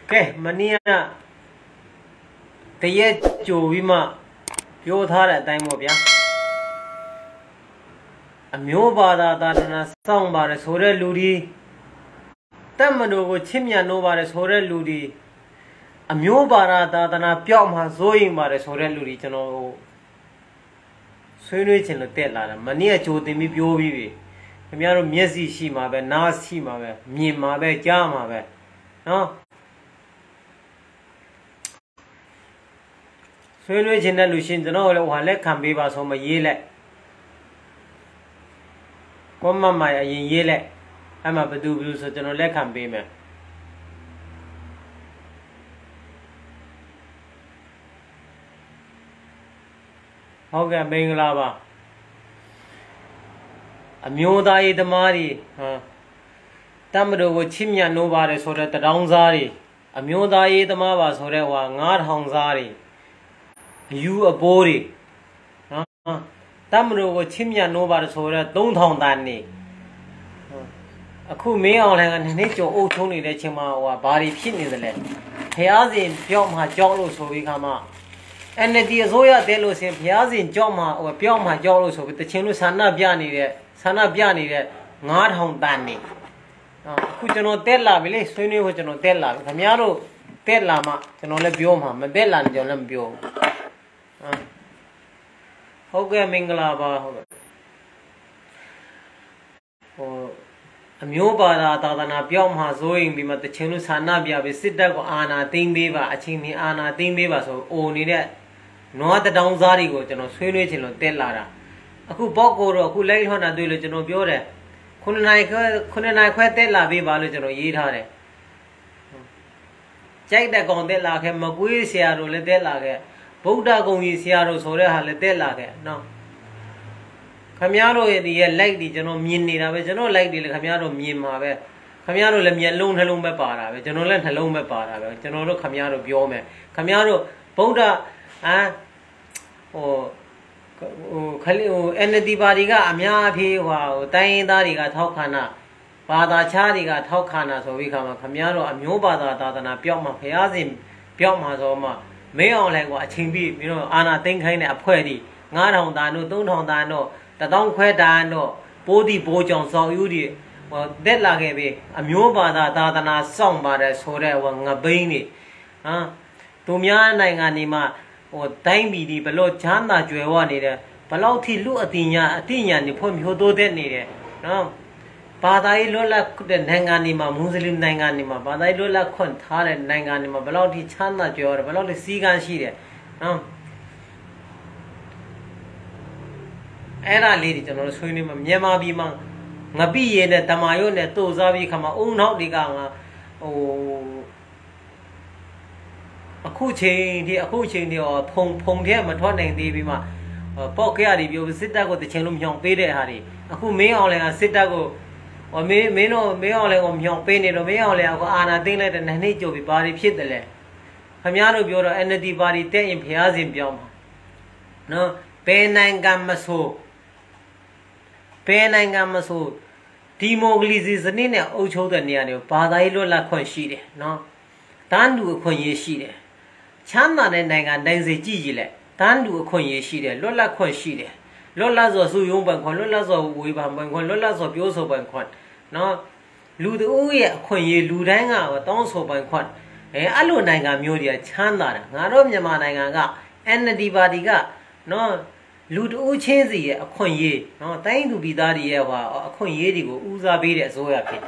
Okay, mania the yet Jovima Pure at time of ya. A Mubada than a song by a Sore Ludi. Tamado with Chimia Nova as Sore Ludi. A Mubara than a Pioma Zoing by a Sore Ludi. Swinwich in the Tela, Mania Joe de Mi Piovi. Miaro Miesi Shima, Nas Shima, Mima, Jama. No. Swinwich in the Lucin, the no one let can be was on my yele. Come my yele. I'm a bedu, so no let can be me. How can being lava? A Muda the Mari, Tamado with Chimia Nova so that the Downzari. A Muda the Mava so that one not Hongzari. You a body. Tamro with Chimia Nova so that don't hong danny. A cool meal and nature old Tony let him out body pin in the land. He has in Pioma Jolo so we come out. And the Zoya Delos in Piazin Joma or Pioma Jolo so with the Chinu Sana Biani there, Sana Biani there, not hong danny. Could you not tell la, Billy, Sweeney, which you know tell la, Camiaro, tell lama, and all the Bioma, Mabella and Jolam Bio. Okay, Minglava. A Mubada Tadana Pioma Zoing be at the Chenu Sanabia, we sit there Anna, Ting Biva, a chimney Anna, Ting Biva, so only that. No the Downzari go, you know, Sweeney, tell Lara. A who Boko, who lay on a duel, no Biore. Couldn't I quite tell La Viva, you know, eat her. Check the Gondela, Magui, Siaro, Ledela. Buddha going Siaro, so Ledela. No. Camiaro, the like the general mean, I was no like the Camiaro Mima. Camiaro let me alone, hello, my para, general and hello, my para, general Camiaro Biome. Camiaro, Buddha, or Kennedy Bariga, Amiapi, wow, Tain Dariga, Tokana, Bada Chariga, Tokana, so we come a Camiaro, Amubada, Tana, Pioma, Piazim, Pioma, Zoma, Mayo like what Chimbi, you know, Anna think kind of pretty, Nano Dano, don't hold Dano, the don't quite Dano, Body Bojong, so you well, that like a Amubada, Tana, song by the Sore, one a baby. Tumiana Anima. Or time be the below Chanda Juani there, below Tiluatina, Atina, the poem who do that needed. No, but I lola couldn't hang anima, Muslim Nanganima, but I lola couldn't hard and Nanganima, below the Chanda Jor, below the Sigan Sheet. No, Era lady, you know, swimming Yama Bima, Nabi and the Tamayon, Tozavi come own out the ganga. Oh. A coaching or Pong here, Matoning Divima, Pokia, if you sit there with the Chelum Young Pede Harry, a who may only sit there or may only on Young Penny or may only Anna Dinglet and Hanijo be body pitele. Hamiano Biora and the body ten in Piazim Bioma. No, Penang Gammaso Penang Gammaso Timo Glizis and Nina Ocho the Niano, Padailo la Conchide, no Tandu Conye Chana and Nangan Danzi Gigile, Tandu Conye Shide, Lola Conchide, Lola's or Suyumban, Lola's or Wiban, Lola's or Bioso Banquan. No, Luduya Conye Ludanga or Donso Banquan. Alu Nanga Mudia, Chana, Narom Yamananga, and the Divadiga. No, Ludu Chenzi, a Conye, no, thank to be daddy ever, a Conye, Uza Bede, Zoya Pit.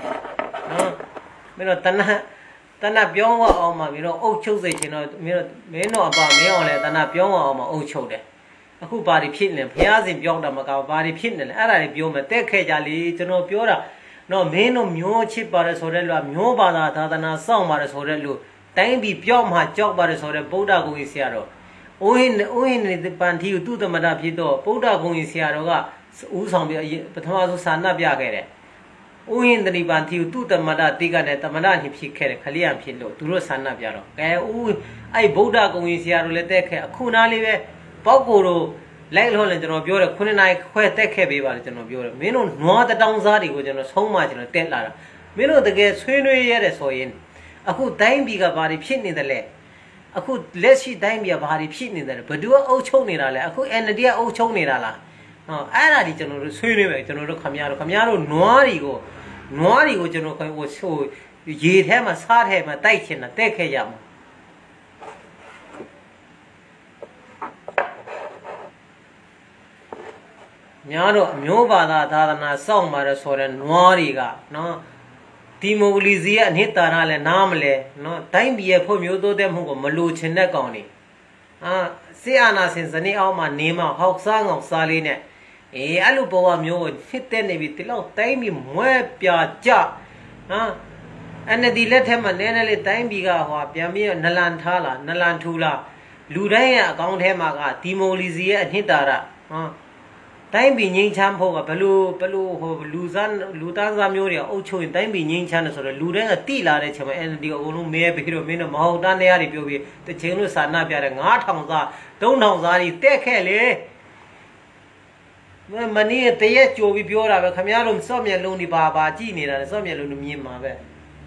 No, Tana Bioma or my, you know, old children, you know, may know about me only than a Bioma or my old children. A who body pitnam, Piazim Bionda Macau body pitnam, Ara Bioma, Tekajali, to know Piora, no, may no mule chip by the Sorello, Mubada, Tadana, song by the Sorello, Tang be Pioma, job by the Sorel, Boda going Seattle. Oin the Pantiu do the Madapito, Boda going Seattle, Usam, but Tomaso Sana Biagere. In the Libantiu, do the Mada Diga at the Madan he carry Kalian Pilo, Duro Sana Biaro. I Boda going Seattle, Ledeca, Kunalive, Bogoro, Langhol and Jonobiora, Kunai, quite take heavy about Jonobiora. Mino, no the Downzari, which is so much in a 10 lara. Mino the gate, Swinu, yes, so in. အခုတိုင်းပြည်ကဘာတွေဖြစ်နေတယ်လဲအခုလက်ရှိတိုင်းပြည်ကဘာတွေဖြစ်နေတယ်ဘယ်သူကအုပ်ချုပ်နေတာလဲအခု NLD ကအုပ်ချုပ်နေတာလားအဲ့ဒါဒီကျွန်တော်တို့ဆွေးနွေးမယ်ကျွန်တော်တို့ခမရတို့နွားတွေကိုကျွန်တော်ဟိုရေထဲမှာစားထဲမှာတိုက်ချင်တာတက်ခဲ့ရမှာများတော့အမျိုးဘာသာသာသနာစောင့်มาတော့ဆိုတဲ့နွားတွေကနော်ဒီမိုကရေစီရဲ့အနှစ်သာရလည်းနားမလဲနော်တိုင်းပြည်ရဲ့ဖွံ့ဖြိုးတိုးတက်မှုကိုမလိုချင်တဲ့ကောင်တွေစစ်အာဏာရှင်စနစ်အောက်မှာနေမှာဟောက်စားငောက်စားလေးနဲ့အဲ့လိုဘဝမျိုးကိုဖြစ်တဲ့နေပြီဒီလောက်တိုင်းပြည်မွဲပြကြNLD လက်ထက်မှာနည်းနည်းလေးတိုင်းပြည်ကဟောပြန်ပြီးနလန်ထားလာနလန်ထူလာလူတိုင်းရဲ့အကောင့်ထဲမှာကဒီမိုကရေစီရဲ့အနှစ်သာရတိုင်းပြည်ငြိမ်းချမ်းဖို့ကဘလို့ဟိုလူသားစားမျိုးတွေအုပ်ချုပ်ရင်တိုင်းပြည်ငြိမ်းချမ်းတယ်ဆိုတော့လူတိုင်းကတိလာတဲ့ချိန်မှာ NLD အကုန်လုံးမဲပြီးတော့မင်းတို့မဟုတ်တန်းတရားတွေပြောပြီးတချင်းလို့စာနာပြတယ်9000စား3000စားတွေတက်ခဲ့လေမနေ့တရက်ကြိုပြီးပြောတာပဲခင်ဗျားတို့စော့မြက်လုံးဒီပါကြည့်နေတာလေစော့မြက်လုံးမြင်မှာပဲ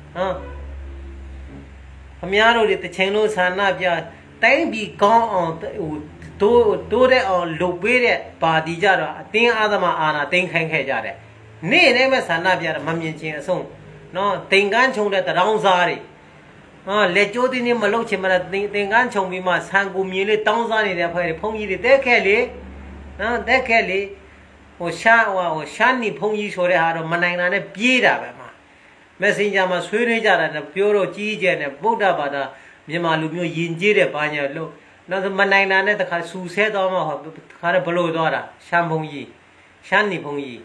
ခင်ဗျားတို့ဒီတချင်းလို့စာနာပြတိုင်းပြည်ကောင်းအောင်ဟိုတိုးတဲ့အောင်လုပ်ပေးတဲ့ပါတီကြတော့အတင်းအာသမအာနာတင်းခိုင်းခဲ့ကြတယ်နေ့နဲ့မဲ့ဆန္ဒပြတာမမြင်ချင်းအဆုံးနော်တင်ကန်းချုံတဲ့တရောင်းစားတွေလက်ကျိုးတင်းနေမလုပ်ချင်မလားတင်ကန်းချုံပြီးမှဆန်ကူမြင်လေးတောင်းစားနေတဲ့ဖွဲ့တွေဖုန်းကြီးတွေတက်ခဲ့လေတက်ခဲ့လေဟိုရှာနီဖုန်းကြီးဆိုတဲ့ဟာတော့မနိုင်တာနဲ့ပြေးတာပဲမှာ Messenger မှာဆွေးနွေးကြတာနဲ့ပြောတော့ကြီးကျယ်နဲ့ဗုဒ္ဓဘာသာမြန်မာလူမျိုးယဉ်ကျေးတဲ့ဘာညာလို့နောက်မနိုင်တာနဲ့တခါဆူဆဲတော့မှဟောတခါတော့ဘလို့သွားတာရှမ်းဘုံကြီးရှမ်းနီဘုံကြီး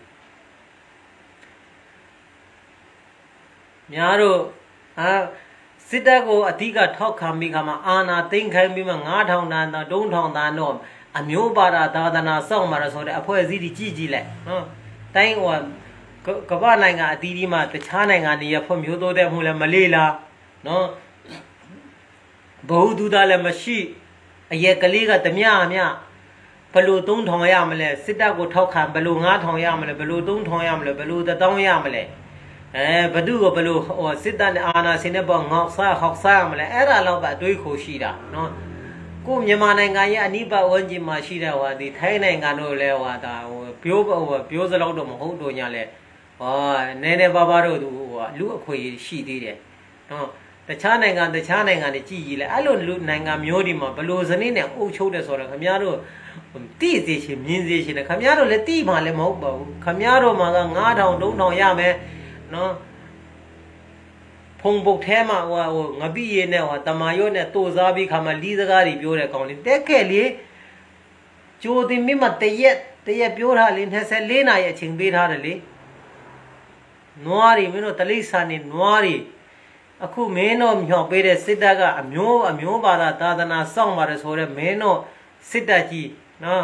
များတို့စစ်တပ်ကိုအဓိကထောက်ခံပြီးခါမှာအာနာသိမ်းခိုင်းပြီးမှ9000တန်း3000တန်းတော့အမျိုးပါတာသာသနာစောင့်မှာဆိုတဲ့အဖွဲ့အစည်းကြီးကြည့်လိုက်နော်တိုင်းဟိုကမ္ဘာနိုင်ငံအသီးသီးမှာတခြားနိုင်ငံတွေရဖွံ့ဖြိုးတိုးတက်မှုလည်းမလေးလားနော်ဘဝတူတာလည်းမရှိအရက်ကလေးကဓမြဘလို့3000ရမလဲစစ်တပ်ကိုထောက်ခံဘလို့9000ရမလဲဘလို့3000ရမလဲဘလို့1000ရမလဲဘဒုကိုဘလို့ဟိုစစ်တပ်နဲ့အာဏာရှင်နဲ့ပေါ့ငေါက်စားဟောက်စားရမလဲအဲ့ဒါတော့ပဲအတွေးခိုရှိတာနော်ကိုမြန်မာနိုင်ငံရဲ့အနိဗ္ဗာန်ဝန်းကျင်မှာရှိတဲ့ဟိုဒီထိုင်းနိုင်ငံတို့လည်းဟိုဒါဟိုပြောစလောက်တော့မဟုတ်တော့ညာလဲနည်းနည်းပါးတော့သူဟိုလူအခွေရှိသေးတယ်နော်တခြားနိုင်ငံတွေကြည့်ကြည့်လဲအဲ့လိုလူနိုင်ငံမျိုးဒီမှာဘလို့စနစ်နဲ့အုပ်ချုပ်တယ်ဆိုတော့ခင်ဗျားတို့တိစေချင်မြင်စေချင်တယ်ခင်ဗျားတို့လည်းတိမှလည်းမဟုတ်ပါဘူးခင်ဗျားတို့မှာက9000 3000ရမယ်နော်ဖုံပုတ်ထဲမှာဟိုငပိရည်နဲ့ဟိုတမာရွတ်နဲ့တိုးစားပြီးခါမှလီးစကားတွေပြောတဲ့ကောင်လေးတက်ခဲ့လေကြိုတင်မိမတရက်ပြောထားလေ24နာရီအချိန်ပေးထားတယ်လေနွားတွေမင်းတို့တလိษံနေနွားတွေအခုမင်းတို့မြောက်ပေးတဲ့စစ်တပ်ကအမျိုးဘာသာသာသနာစောင့်ပါတယ်ဆိုတော့မင်းတို့စစ်တပ်ကြီးနော်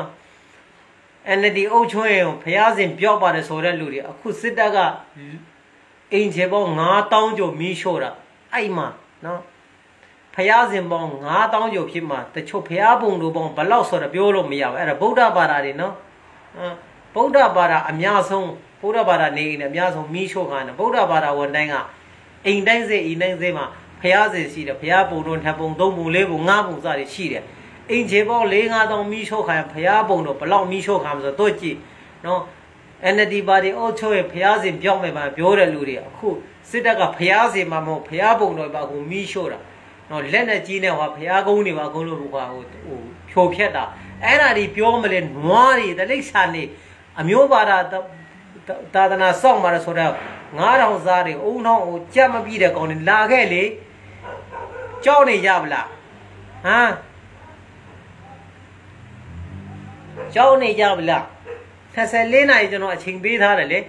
NLD အုပ်ချုပ်ရင်ဖျားစဉ်ပြောက်ပါတယ်ဆိုတဲ့လူတွေအခုစစ်တပ်ကအင်ချေပေါင်း9000ကျော်မီးရှို့တာအဲ့မှာနော်ဖျားစဉ်ပေါင်း9000ကျော်ဖြစ်မှာတချို့ဖျားပုံတို့ပေါင်းဘလောက်ဆိုတော့ပြောလို့မရဘူးအဲ့ဒါဗုဒ္ဓဘာသာတွေနော်ဗုဒ္ဓဘာသာအများဆုံးဗုဒ္ဓဘာသာနေနေအများဆုံးမီးရှို့ခံတယ်ဗုဒ္ဓဘာသာဝန်တိုင်းကအိမ်တိုင်းစေမှာဖျားစဉ်ရှိတယ်ဖျားပုံတို့ထပ်ပုံ3ပုံ4ပုံ5ပုံစတွေရှိတယ်အိမ်ချေပေါင်း4-5,000မီးရှို့ခံဖျားပုံတို့ဘလောက်မီးရှို့ခံဆိုတော့ကြည့်နော်NLD ပါတီအုပ်ချုပ်ရဲ့ဖျားစဉ်ပြောင်းမယ်ပါပြောတဲ့လူတွေအခုစစ်တပ်ကဖျားစဉ်မှာမဟုတ်ဖျားပုံတော်ပါအခုမီးရှို့တာနော်လက်နဲ့ကြီးနဲ့ဟောဖျားကုန်းတွေပါအကုန်လုံးဟိုဖြိုဖျက်တာအဲ့ဒါတွေပြောမလဲနွားတွေတလိษံနေအမျိုးဘာသာသာသနာစောင့်မှာဆိုတော့9000စားတွေအုံနှောင်းကိုကြက်မပြီးတဲ့ကောင်တွေလာခဲ့လေကြောက်နေကြဗလားကြောက်နေကြဗလား24နာရီကျွန်တော်အချိန်ပေးထားတယ်လေ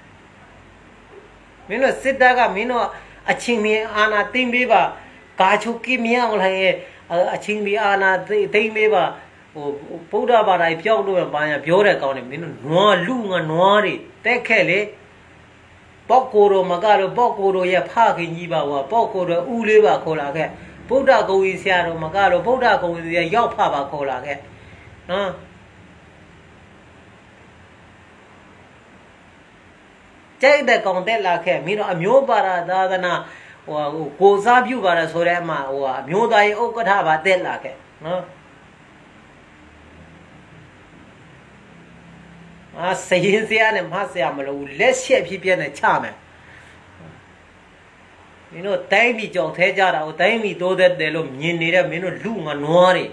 မင်းတို့စစ်တပ်ကမင်းတို့အချိန်မီအာဏာသိမ်းပေးပါကာချုပ်ကိမြောင်းလိုက်ရဲ့အချင်းဒီအာနာသိမ့်မေးပါဟိုဗုဒ္ဓဘာသာပြောက်လို့ပါညာပြောတဲ့ကောင်းတယ်မင်းတို့နွားလူငါနွားတွေတက်ခဲ့လေပေါက်ကိုရောမကတော့ပေါက်ကိုရောရဲ့ဖခင်ကြီးပါဟောပေါက်ကိုရောဦးလေးပါခေါ်လာခဲ့ဗုဒ္ဓဂုံကြီးဆရာတော်မကတော့ဗုဒ္ဓဂုံကြီးရဲ့ရောက်ဖပါခေါ်လာခဲ့နော်ကြိုက်တဲ့ကောင်တက်လာခဲ့မင်းတို့အမျိုးပါရာသာသနာဟကိုစားပြုပါတယ်ဆိုတဲ့အမှမျိုးသားရေးဥက္ကဋ္ဌပါတက်လာခဲ့နော်စရင်စရာနဲ့မဆရာမလို့လက်ချက်ဖြစ်ပြနဲ့ချမယ်မင်းတို့တိုင်းပြည်ကြောက်သေးကြတာကိုတိုင်းပြည်တိုးသက်တယ်လို့မြင်နေတဲ့မင်းတို့လူငါနွားတွေ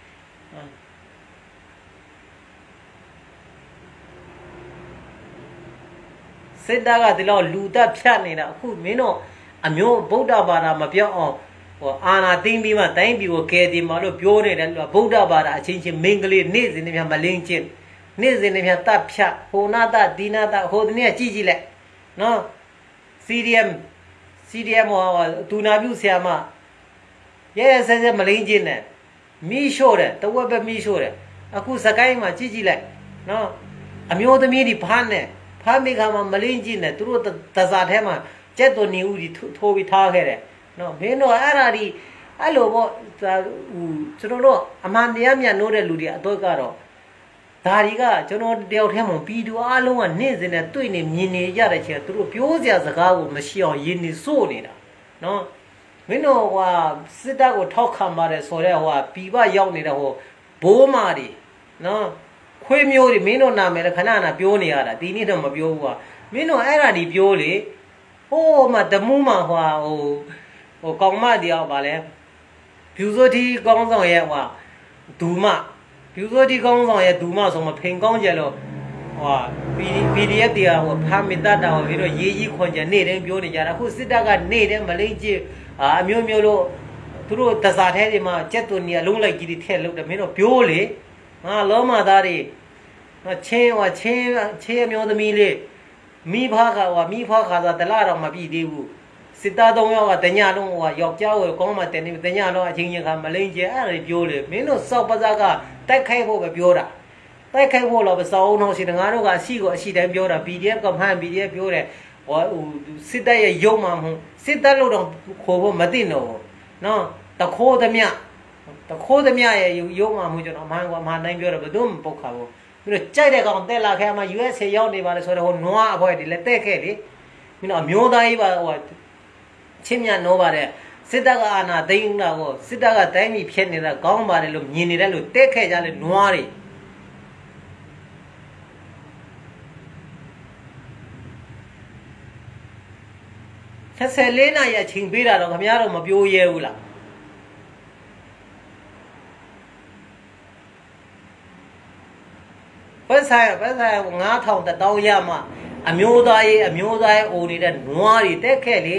စစ်တပ်ကဒီလောက်လူတက်ဖြတ်နေတာအခုမင်းတို့အမျိုးဗုဒ္ဓဘာသာမပြောင်းအောင်အာနာသိမ့်ပြီးမှတိုင်းပြည်ကိုကယ်တင်ပါလို့ပြောနေတယ်ဗုဒ္ဓဘာသာအချင်းချင်းမင်္ဂလိနေ့စဉ်နဲ့မလင်းချင်းနေ့စဉ်နဲ့တပ်ဖြတ်ဟိုနာတဒီနာတဟိုတနေ့ကြည့်ကြည့်လိုက်နော် CDM တူနာပြုဆရာမရဲစဲမလင်းချင်းနဲ့မီးရှို့တယ်တဝက်ပဲမီးရှို့တယ်အခုစကိုင်းမှာကြည့်ကြည့်လိုက်နော်အမျိုးသမီးတွေဖမ်းတယ်ဖမ်းမိခါမှာမလင်းချင်းနဲ့သူတို့တစားထဲမှာကျက်တော်နေဦးဒီထိုးပြီးထားခဲ့တယ်နော်မင်းတို့အဲ့ဒါဒီအဲ့လိုပေါ့ကျွန်တော်တို့အမှန်တရားမြတ်နိုးတဲ့လူတွေအတော့ကတော့ဒါတွေကကျွန်တော်တယောက်တည်းမှာပြည်သူအလုံးကနေ့စဉ်နဲ့တွေ့နေမြင်နေရတဲ့ချင်းသူတို့ပြောစရာစကားကိုမရှိအောင်ရင်းနေစိုးနေတာနော်မင်းတို့စစ်တပ်ကိုထောက်ခံပါတယ်ဆိုတော့ပြည်ပရောက်နေတဲ့ဘိုးမာတွေနော်ခွေးမျိုးတွေမင်းတို့နာမည်လည်းခဏခဏပြောနေရတာဒီနေ့တော့မပြောဘူးမင်းတို့အဲ့ဒါဒီပြောလေဟိုမှာတမူးမှာကောင်မတရားပါလဲဖြူစိုးတီကောင်းဆောင်ရဲ့ဒူမဖြူစိုးတီကောင်းဆောင်ရဲ့ဒူမဆိုမှဖိန်ကောင်းကြလို့PDF တရားဖမ်းမိတတ်တာပြီးတော့ရေးကြီးခွန်ကြနေတယ်ပြောနေကြတာအခုစစ်တပ်ကနေတယ်မလိမ့်ကြည့်အမျိုးမျိုးလို့သူတို့တစားထဲတွေမှာကျက်သွန်ကြီးလုံးလိုက်ကြီးတွေထည့်လို့တယ်မင်းတို့ပြောလေငါလောမသားတွေချင်းအမျိုးသမီးလေးမိဖခါသာတလားတော့မပြည့်သေးဘူးစစ်သား3ယောက်ကတညလုံးယောက်ျားကိုကောင်းမှတင်နေတညလုံးအချင်းချင်းခါမလိမ့်ကျအဲ့ဒါပြောလေမင်းတို့စောက်ပါးကတိုက်ခိုက်ဖို့ပဲပြောတာတိုက်ခိုက်ဖို့တော့မစောင်းတော့ရှိတယ်ငါတို့ကအရှိတိုင်းပြောတာ PDF ကမှန် PDF ပြောတယ်စစ်တပ်ရဲ့ရုံမှမဟုတ်စစ်တပ်လို့တော့ခေါ်ဖို့မသိတော့နော်တခိုးသမျှရဲ့ရုံမှမဟုတ်ကျွန်တော်အမှန်တိုင်းပြောတယ်ဘယ်သူမှပုတ်ခါဘူးပြီးတော့ကြိုက်တဲ့ကောင်တက်လာခဲ့မှ USA ရောက်နေပါလေဆိုတော့နွားအဖွဲတွေလည်းတက်ခဲ့လေပြီးတော့အမျိုးသားကြီးပါချင်းမြတ်နိုးပါတယ်စစ်တပ်ကအာဏာသိမ်းတာကိုစစ်တပ်ကတိုင်းပြည်ဖြစ်နေတာကောင်းပါတယ်လို့မြင်နေတယ်လို့တက်ခဲ့ကြလေနွားတွေ14နာရီအချိန်ပေးတာတော့ခင်ဗျားတို့မပြောရဲဘူးလားပတ်ဆိုင်9000တောင်းရမှအမျိုးသားရေးအိုနေတဲ့နွားတွေတက်ခဲ့လေ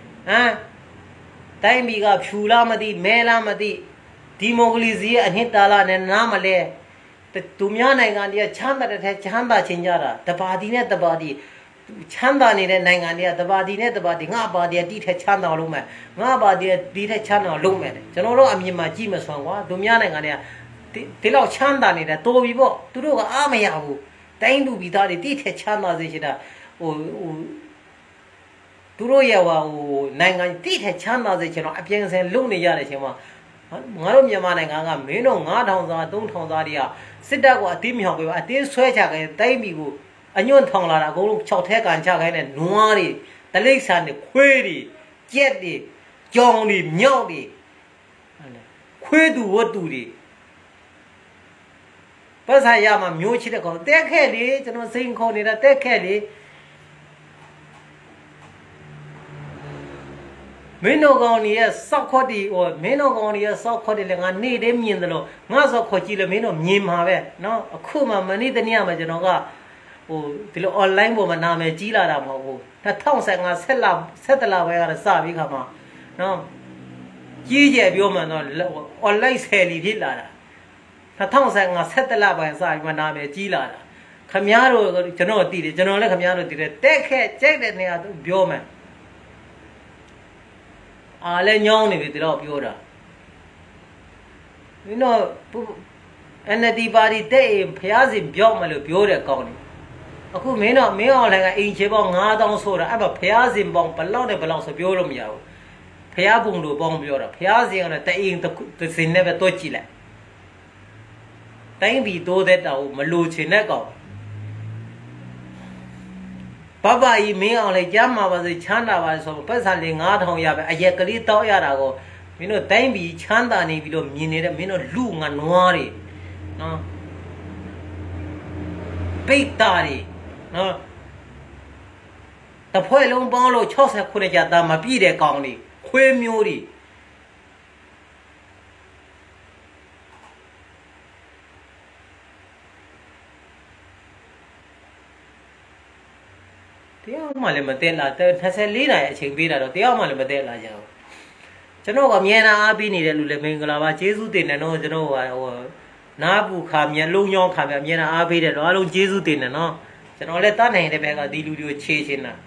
တိုင်းပြည်ကဖြူလားမသိမဲလားမသိဒီမိုကရေစီရဲ့အနှစ်သာရနဲ့နားမလဲသူများနိုင်ငံတွေကချမ်းသာတဲ့ချမ်းသာချင်းကြတာတပါတီနဲ့တပါတီချမ်းသာနေတဲ့နိုင်ငံတွေကတပါတီနဲ့တပါတီငါပါတီတိထက်ချမ်းသာလို့မယ်ငါပါတီဒီထက်ချမ်းသာလို့မယ်ကျွန်တော်တို့အမြင်မှာကြည့်မစွမ်းကွာသူများနိုင်ငံတွေကဒီလောက်ချမ်းသာနေတာတော်ပြီပေါ့သူတို့ကအားမရဘူးတိုင်းသူပြည်သားတွေတိထက်ချမ်းသာစေချင်တာသူတို့ရဲ့နိုင်ငံတိထက်ချမ်းသာစေချင်တော့အပြင်းစင်လုံနေရတဲ့ချိန်မှာငါတို့မြန်မာနိုင်ငံကမင်းတို့9000သား3000သားတွေကစစ်တပ်ကအတင်းမြောက်ပေးပါအတင်းဆွဲချခိုင်းတိုင်းပြည်ကိုအညွန့်ထောင်လာတာအကုန်လုံး6ထဲကန်ချခိုင်းတဲ့နွားတွေတလိပ်ဆန်တွေခွေးတွေကြက်တွေကြောင်တွေမြောက်တွေခွေးသူဝတ်သူတွေပတ်ဆိုင်ရမှာမျိုးချစ်တဲ့ကောင်တက်ခဲ့လေကျွန်တော်စိန်ခေါ်နေတာတက်ခဲ့လေမင်းတို့ကောင်ကြီးရဲ့စောက်ခွက်တီမင်းတို့ကောင်ကြီးရဲ့စောက်ခွက်တီလည်းငါနေ့တည်းမြင်တယ်လို့ငါစောက်ခွက်ကြည့်လို့မင်းတို့မြင်မှာပဲเนาะအခုမှမနေ့တနေ့မှကျွန်တော်ကဒီလို online ပေါ်မှာနာမည်ကြီးလာတာမဟုတ်ဘူး2015ဆက်လပဲကတော့စပြီးခါမှာเนาะကြီးကျယ်ပြောမှတော့ online ဆယ်လီဖြစ်လာတာ2015ဆက်လပဲစပြီးမှနာမည်ကြီးလာတာခမည်းတော်ကျွန်တော်တည်တယ်ကျွန်တော်လည်းခမည်းတော်တည်တယ်တက်ခဲ့ကြိုက်တဲ့နေရာသူပြောမယ်အားလည်းညောင်းနေပြီဒီတော့ပြောတာဒီတော့ NLD ပါတီတဲ့ဖျားစီပြောက်မလို့ပြောတဲ့ကောင်းတယ်အခုမင်းအောင်လည်းအိမ်ချေပေါင်း9000ဆိုတာအဲ့မှာဖျားစီပေါင်းဘလောက်နဲ့ဘလောက်ဆိုပြောလို့မရဘူးဖျားပုံလို့ပေါင်းပြောတာဖျားစီကတော့တအိမ်တစ်စင်နဲ့ပဲတွက်ကြည့်လိုက်တိုင်းပြည်တိုးတဲ့တောင်မလိုချင်တဲ့ကောင်爸伊没အောင်လေကျမ်းမှာပါစေချမ်းသာပါဆိုပတ်စံလေး9000ရပဲအရက်ကလေးတောက်ရတာကိုမင်းတို့တိုင်းပြည်ချမ်းသာနေပြီးတော့မြင်နေတဲ့မင်းတို့လူငါနွားတွေနော်ပိတ်တာတွေနော်တဖွဲလုံးပေါင်းလို့69ကျပ်သားမပြည့်တဲ့ကောင်တွေခွေးမျိုးတွေတရားမှလည်းမတက်လာ24နိုင်အချိန်ပေးတာတော့တရားမှလည်းမတက်လာကြဘူးကျွန်တော်ကအမြဲတမ်းအားပေးနေတဲ့လူလည်းမင်္ဂလာပါကျေးဇူးတင်တယ်နော်ကျွန်တော်ဟိုနားပူခါမျက်လုံးရောင်းခါအမြဲတမ်းအားပေးတယ်တော့အားလုံးကျေးဇူးတင်တယ်နော်ကျွန်တော်လည်းတတ်နိုင်တဲ့ဘက်ကဒီလူတွေကိုခြေချင်တာ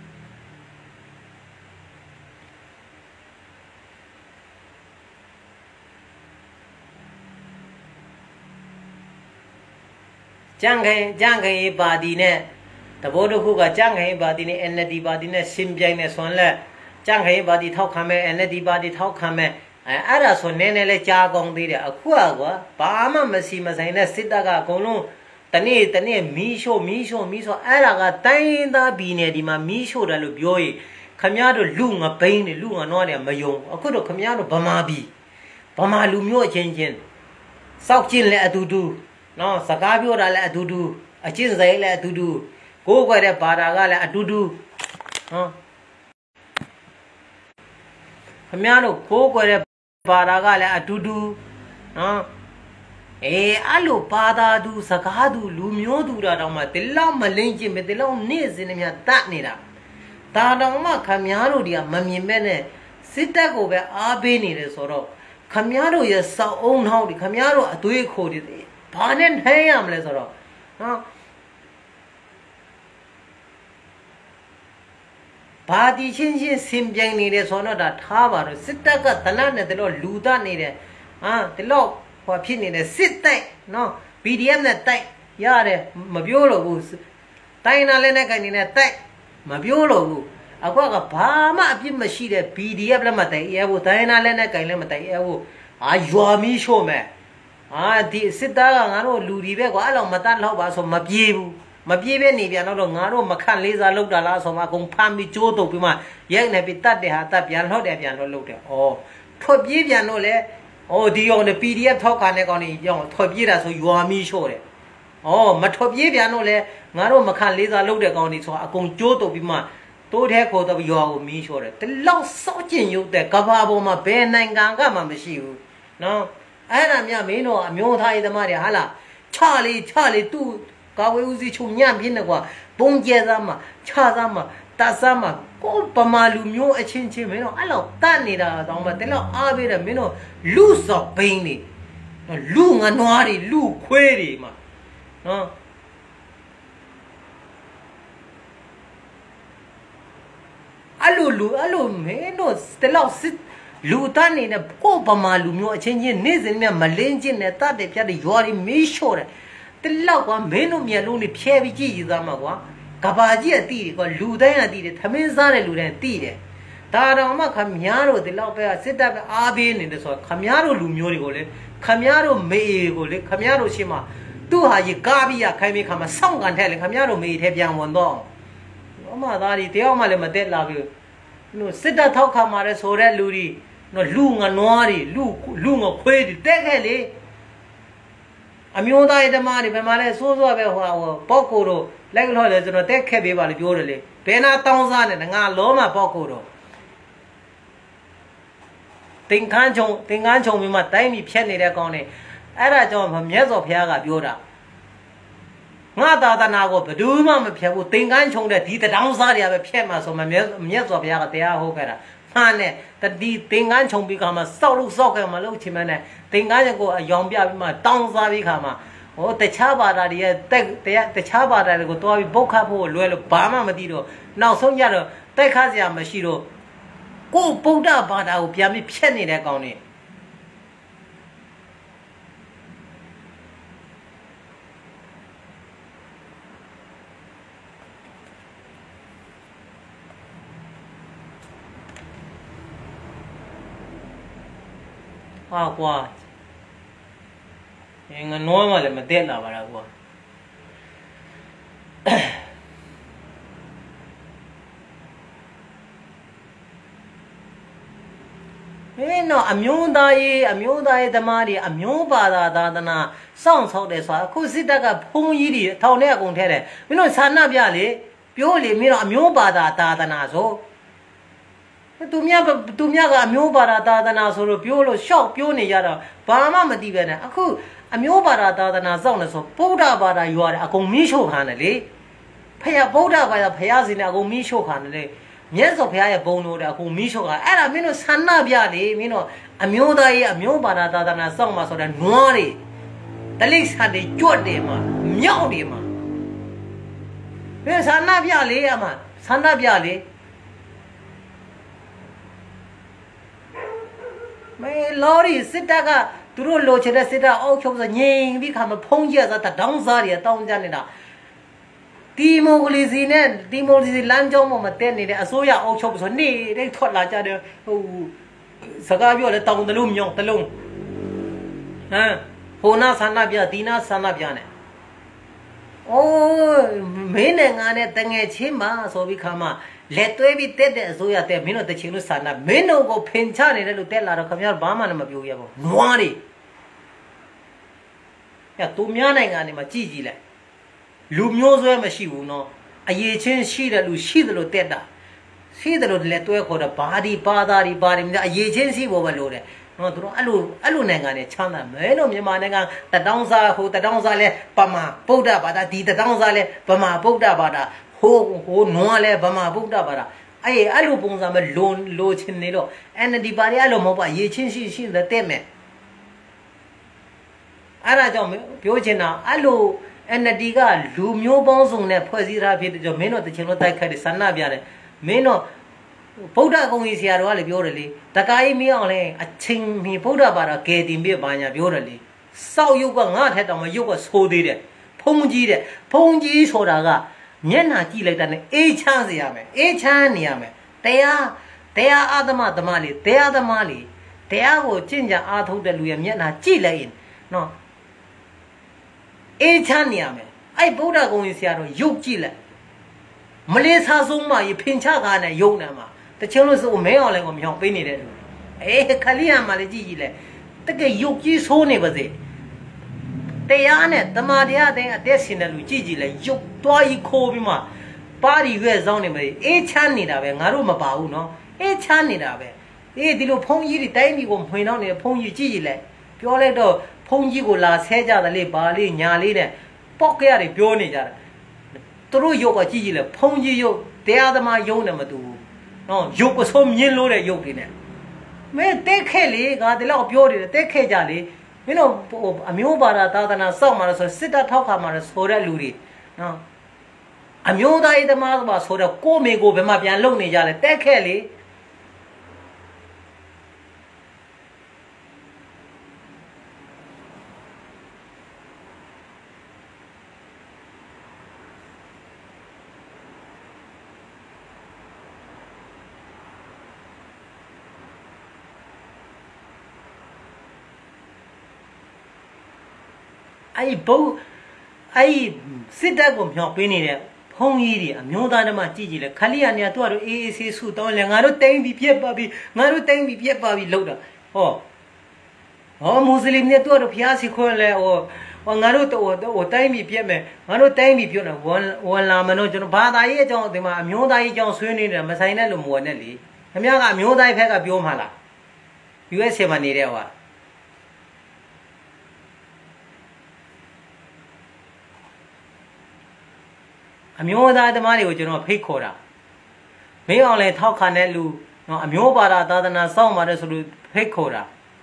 ကြံခိုင်ပါတီနဲ့တဘောတစ်ခုကကြံခိုင်ပါတီနဲ့ NLD ပါတီနဲ့ရှင်ပြိုင်နဲ့ဆွမ်းလက်ကြံခိုင်ပါတီထောက်ခံမဲ့ NLD ပါတီထောက်ခံမဲ့အဲ့ဒါဆိုနည်းနည်းလေးကြားကောင်းသေးတယ်အခုကွာဘာမှမစီမဆိုင်တဲ့စစ်တပ်ကအကုန်လုံးတနေ့မီးရှို့အဲ့ဒါကတိုင်းသားပြည်နယ်ဒီမှာမီးရှို့တယ်လို့ပြောရင်ခမည်းတော်လူငဘိန်းတွေလူငနွားတွေမယုံအခုတော့ခမည်းတော်ဗမာလူမျိုးအချင်းစောက်ကျင်လဲအတူတူနော်စကားပြောတာလည်းအတူတူအချင်းစိတ်လည်းအတူတူကိုယ်ကွယ်တဲ့ဘာသာကလည်းအတူတူနော်ခမည်းတော်ကိုယ်ကွယ်တဲ့ဘာသာကလည်းအတူတူနော်အဲ့လိုဘာသာသူစကားသူလူမျိုးသူတာတောင်မှဒီလောက်မလင်းကျင်ပဲဒီလောက်နေ့စဉ်နဲ့များတတ်နေတာဒါတောင်မှခမည်းတော်တွေကမမြင်မဲ့နဲ့စစ်တပ်ကိုပဲအားပေးနေတယ်ဆိုတော့ခမည်းတော်ရဲ့စောက်အုံထောင်းတွေခမည်းတော်အသွေးခိုတွေဘာနဲ့နှဲရမလဲဆိုတော့နော်ဘာတီချင်းစင်ပြိုင်နေတယ်ဆိုတော့ဒါထားပါတော့စစ်တပ်ကတနတ်နဲ့တလို့လူသားနေတယ်တလို့ဟောဖြစ်နေတဲ့စစ်တိုက်နော် PDF နဲ့တိုက်ရတယ်မပြောလို့ဘူးတိုင်းနာလည်းနဲ့ခိုင်နေတဲ့တိုက်မပြောလို့ဘူးအခုကဘာမှအပြစ်မရှိတဲ့ PDF လည်းမတိုက်ရဲဘူးတိုင်းနာလည်းနဲ့ခိုင်လည်းမတိုက်ရဲဘူးရွာမီးရှို့မယ်ဒီစစ်သားကငါတို့လူဒီပဲကွာအဲ့လောက်မတတ်လောက်ပါဆိုမပြေဘူးမပြေပဲနေပြန်တော့ငါတို့မခန့်လေးစားလောက်တာလားဆိုမှအကုန်ဖမ်းပြီးကြိုးတုပ်ပြီးမှရိုက်နေပြီးတတ်တယ်ဟာတတ်ပြန်လှောက်တယ်ပြန်လှုပ်တယ်ထွက်ပြေးပြန်တော့လေဒီကောင်နဲ့ PDF ထောက်ခံတဲ့ကောင်ကြီးကြောင်းထွက်ပြေးတာဆိုရွာမီးရှို့တယ်မထွက်ပြေးပြန်တော့လေငါတို့မခန့်လေးစားလောက်တဲ့ကောင်ကြီးဆိုအကုန်ကြိုးတုပ်ပြီးမှတိုးထဲခေါ်တော့ရွာကိုမီးရှို့တယ်ဒီလောက်စောက်ကျင်ရုပ်တဲ့ကဘာပေါ်မှာဘယ်နိုင်ငံကမှမရှိဘူးနော်အဲ့ဒါမြမင်းတို့အမျိုးသားရေးသမားတွေဟာလားချလေသူ့ကာဝေးဦးစီးချုပ်ညံ့ပြင်းတယ်ကွာပုံကျဲသားမှာခြားသားမှာတတ်သားမှာကိုပမာလူမျိုးအချင်းချင်းမင်းတို့အဲ့လောက်တတ်နေတာတောင်မှတလောက်အားပေးတယ်မင်းတို့လူစော်ဘိန်းတွေလူငနွားတွေလူခွေးတွေမှာနော်အဲ့လိုမင်းတို့တလောက်စစ်လူသားနေနဲ့ကိုပမာလူမျိုးအချင်းချင်းနေ့စဉ်မြမလင်းချင်းနဲ့တတ်တယ်ပြတ်တယ်ရွာတွေမီးရှို့တယ်တလောက်ကွာမင်းတို့မျက်လုံးတွေဖြဲပြီးကြည့်ရသားမှာကွာကဘာကြီးကတီးတယ်ကွာလူတိုင်းကတီးတယ်သမင်းစားတဲ့လူတိုင်းတီးတယ်ဒါတော့မှခမည်းတော်ဒီလောက်ပဲစစ်တပ်ပဲအားပေးနေတယ်ဆိုတော့ခမည်းတော်လူမျိုးတွေကိုလေခမည်းတော်မေကိုလေခမည်းတော်ရှင်းမှာသူ့ဟာကြီးကားပြီးရခိုင်းပြီးခါမှာစောင့်ကန်ထဲလေခမည်းတော်မေထဲပြန်ဝင်တော့ဘာမှသားဒီတယောက်မှလည်းမတက်လာဘူးနော်စစ်တပ်ထောက်ခံมาတဲ့ဆိုတဲ့လူတွေနော်လူငနွားတွေလူငခွေးတွေတက်ခဲ့လေအမျိုးသားရေးသမားတွေဘယ်မှာလဲစိုးပဲဟိုပေါက်ကိုတော့လိုက်လို့လေကျွန်တော်တက်ခဲ့ပေးပါလို့ပြောတယ်လေဘယ်နာတောင်းစားနေငါလောမှာပေါက်ကိုတော့တင်ကန်းချုံပြီးမှတိုင်းပြီးဖြတ်နေတဲ့ကောင်းနေအဲ့ဒါကြောင့်မြတ်စွာဘုရားကပြောတာငါသာသနာကိုဘယ်သူမှမဖြတ်ဘူးတင်ကန်းချုံတဲ့ဒီတောင်းစားတွေကပဲဖြတ်မှာဆိုမှမြတ်စွာဘုရားကတရားဟောခဲ့တာမှန်တယ်ဒီတင်ကန်းချုံပြီးခါမှာစောက်ခဲ့မှာလို့ချင်မနဲ့တင်ကန်းချက်ကိုအယောင်ပြပြီးမှတောင်းစားပြီးခါမှာတခြားဘာသာတွေရဲ့တခြားဘာသာတွေကိုတွားပြီးပုတ်ခတ်ဖို့လွယ်လို့ဘာမှမသိတော့နောက်ဆုံးကြတော့တိုက်ခတ်စရာမရှိတော့ကိုဗုဒ္ဓဘာသာကိုပြန်ပြီးဖြတ်နေတဲ့ကောင်တွေဟာကွာငါနွားမှလည်းမတက်လာပါလားကွာ no, a mule the Mari, a mule bada dana, sounds how they saw, who sit like a pong yidi, town air gon tell. You know, Sana Biali, purely me a mule bada dana so. To me, a mule bada dana so, pure shock, pure yada, Bama Madivana, a cool, a mule bada dana zone, so Poda bada you are a commisho hanally. Pay a Poda by a payas in a commisho hanally. Yes, of Paya Bono, a commisho, and a minute Sana Biali, Mino, a mule bada dana song was on a noiri. The least had a Jordima, Miaudima. Where's Sana Biali, Ama, Sana Biali? My lorry, Sitaga, Turu Lochida Sita, all shows a name, become a pongias at the Downzaria, Town Janina. Timolizine, Lanjom, Mateni, Asoya, all shops on knee, they taught like other who Sagavio, the town, the loom, young, the loom. Hona Sanabia, Dina Sanabiane. Oh, meaning on it, Chima, so we come a let to be dead, so at the minute the Chino Sana, Meno go Pinchani, to tell her, come here, Bama, and Mabuya. Noari. Ya, Tumiana and Machigi. Lumioso Mashiuno, a ye change she that Lucy the Lotetta. See the let to echo the body, body, a ye change overloaded. No, Alunanga, Chana, Meno, Yamananga, the Downza, who the Downzale, Bama, Boda, Bada, the Downzale, Bama, Boda, Bada, ho, Noale, Bama, Boda, Bada. I Alubunza, alone, low chinero, and the Barialo Moba, ye change she the teme. Arajom, Piojina, Alu. And the Diga, Lumio Bones on their Posira, the Meno, the Chinotaka, the Sanabiane, Meno, Poda going is here, all beautifully. The guy me only a ching me Poda bara gate in Bibanya beautifully. So you go not had on my yoga so did it. Pongi sodaga, Yena Gila than a chance yame, a chan yame. They are Adama the Mali, they are the Mali. They are ginger art who the Luyamena Gila in. No. A chaniame, I Buddha going here, you chile. Malaysia Zuma, you pinchaga and Yonama. The channels of mail and young Benny. Eh, Kalia Malajile. The Yuki so never they. They are net, the Madia, they are destined to Gigile, you toy Kobima. Body wears only a chanida, Naruma Bauno, a chanida. A dilo pongi, tiny one point on a pongi Gile. Pioledo. Pongi go la seja the le bali, nyali, pocket pioneer. Through yoga gile, pongi yo, the other my yonamadu. No, yoke was home yellow at yokin. May take Kelly, got the law pure, take Kajali. You know, a mubara, Tadana, summer, so sit at Tokamaras for a luri. No. A muda the mother was for a come go be mapian lonely jale, take Kelly. I bow I sit that with your penny, Pongi, a Mudana Gigi, Kaliania to A.C. suit only, I don't think be Pierre Bobby, I don't think be Pierre Bobby loader. Oh, Muslim network of Piazzi or Naruto or time be Pierre, I don't think be Puna, one Lamano, but I don't the Muda John Sweeney and Massina Lumonelli. A Miaga Muda Pega Biomala. USA Manila. A myoda the money which you know pay quota. May only talk on that loo, no, a myobara than a song mothers will pay quota.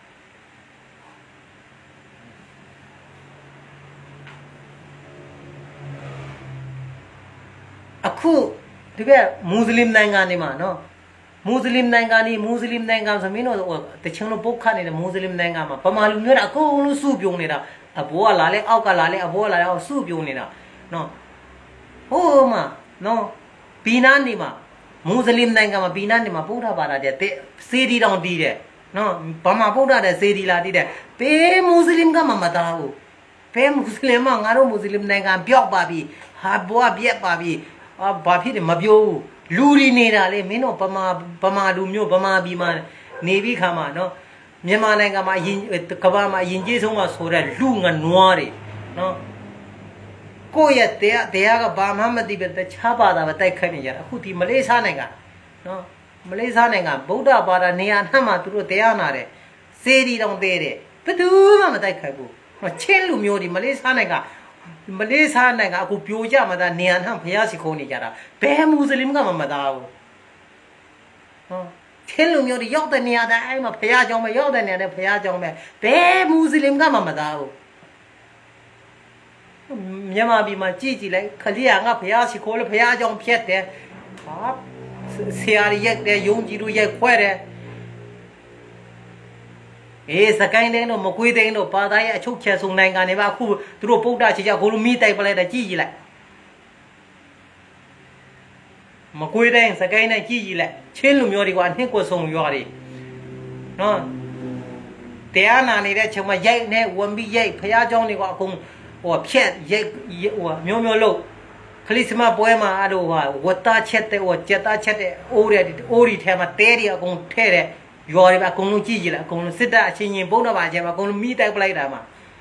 A cool to get Muslim Nanganima, no Muslim Nangam, some the channel book can in a Muslim Nangama, Pamalu, a cool soup unida, a boa lale, alcalale, a boa or soup unida. No. Oh, ma, no, Pinanima, Muslim Nangama, Pinanima, Buddha Bada, they say it on D. No, Pama Buddha, they say it la did. Pay Muslim Gamma, Pay Muslim, Aro Muslim Nangam, Pio Babi, Haboa Biet Babi, or Babi, Mabio, Luri Nera, Mino, Pama Dumio, Pama Biman, နေပြီးခါမှာနော်မြန်မာနိုင်ငံမှာကဘာမှာယဉ်ကျေးဆုံးမှာဆိုတဲ့လူငနွားတွေနော်ကိုယ့်ရဲ့တရားကဘာမှမသိပဲတခြားဘာသာပဲတိုက်ခိုက်နေကြတာအခုဒီမလေးရှားနိုင်ငံနော်မလေးရှားနိုင်ငံဗုဒ္ဓဘာသာနေရာနှံ့မှာသူတို့တရားနာတယ်စေတီတောင်သေးတယ်ဘယ်သူမှမတိုက်ခိုက်ဘူးချင်းလူမျိုးတွေမလေးရှားနိုင်ငံအခုပြိုကျမှသာနေရာနှံ့ဖျားရှိခိုးနေကြတာဘယ်မွတ်စလင်ကမှမသားဘူးချင်းလူမျိုးတွေရောက်တဲ့နေရာတိုင်းအဲ့မှာဖျားကြောင်းပဲရောက်တဲ့နေရာတိုင်းဖျားကြောင်းပဲဘယ်မွတ်စလင်ကမှမသားဘူးမြန်မာပြည်မှာကြည့်လိုက်ခလေးကငါဖျားရှိခိုးလို့ဖျားကြောင်းဖြတ်တယ်ဟာဆရာကြီးရက်တယ်ယုံကြည်လို့ရက်ခွဲတယ်စကိုင်းတိုင်းတော့မကွေးတိုင်းတော့ဘာသာရဲ့အချုပ်ချယ်ဆုံးနိုင်ငံတွေပါအခုသူတို့ပုဒ်တာချီကြကိုလိုမီတိုက်ပလိုက်တာကြည့်လိုက်မကွေးတိုင်းစကိုင်းတိုင်းကြည့်လိုက်ချင်းလူမျိုးတွေကအနှစ်ကိုဆုံးရွာတွေနော်တရားနာနေတဲ့ချိန်မှာရိုက်နေဝန်ပြီးရိုက်ဖះเจ้าတွေကအကုန်ဖြက်ရိုက်မျိုးလို့ခရစ်စမတ်ပွဲမှာအဲ့လိုဝတ်သားချက်တဲ့ကြက်သားချက်တဲ့အိုးတွေထဲမှာတဲတွေအကုန်ထဲတဲ့ရွာတွေအကုန်လုံးကြည့်လိုက်အကုန်လုံးစစ်တပ်အချင်းချင်းဘုံတော်ပါအချင်းမှာအကုန်လုံးမိတိုက်ပလိုက်တာမှာ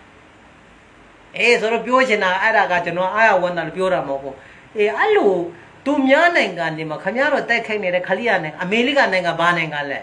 ဆိုတော့ပြောချင်တာအဲ့ဒါကကျွန်တော်အားရဝန်တာလို့ပြောတာမဟုတ်ဘူးအဲ့လိုသူများနိုင်ငံတွေမှာခင်ဗျားတို့တိုက်ခိုက်နေတဲ့ခရီးရနိုင်ငံအမေရိကန်နိုင်ငံဘာနိုင်ငံလဲ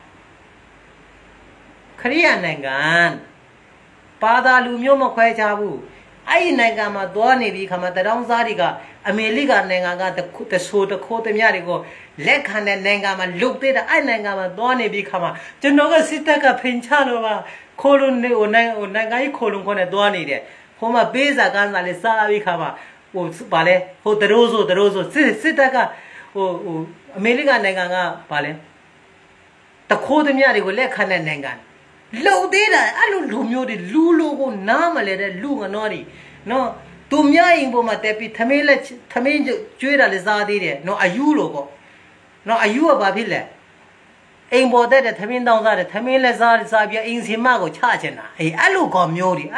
ခရီးရနိုင်ငံဘာသာလူမျိုးမခွဲခြားဘူးအဲ့ဒီနိုင်ငံမှာသွားနေပြီးခါမှာတရောင်းစားတွေကအမေရိကန်နိုင်ငံကတဆိုးတခိုးတမြတွေကိုလက်ခံတဲ့နိုင်ငံမှာလုတ်သေးတာအဲ့နိုင်ငံမှာသွားနေပြီးခါမှာကျွန်တော်ကစစ်တပ်ကဖိန်ချလို့ပါခိုးလို့နိုင်ငံကြီးခိုးလုံးခေါ်နေသွားနေတယ်ဟိုမှာပေးစာကန်းစာလေးစားပြီးခါမှာဘာလဲတရိုးဆိုစစ်တပ်ကအမေရိကန်နိုင်ငံကဘာလဲတခိုးတမြတွေကိုလက်ခံတဲ့နိုင်ငံလှုပ်သေးတာအဲ့လိုလူမျိုးတွေလူလိုကိုနားမလဲတဲ့လူငနောတွေနော်သူများအိမ်ပေါ်မှာတက်ပြီးသမင်းကျွေးတာလည်းစားသေးတယ်နော်အယူလို့ပေါ့နော်အယူကဘာဖြစ်လဲအိမ်ပေါ်တက်တဲ့သမင်းတောင်းစားတယ်သမင်းလည်းစားပြီးအိမ်စင်မကိုချချင်တာအဲ့လိုကောင်မျိုးတွေ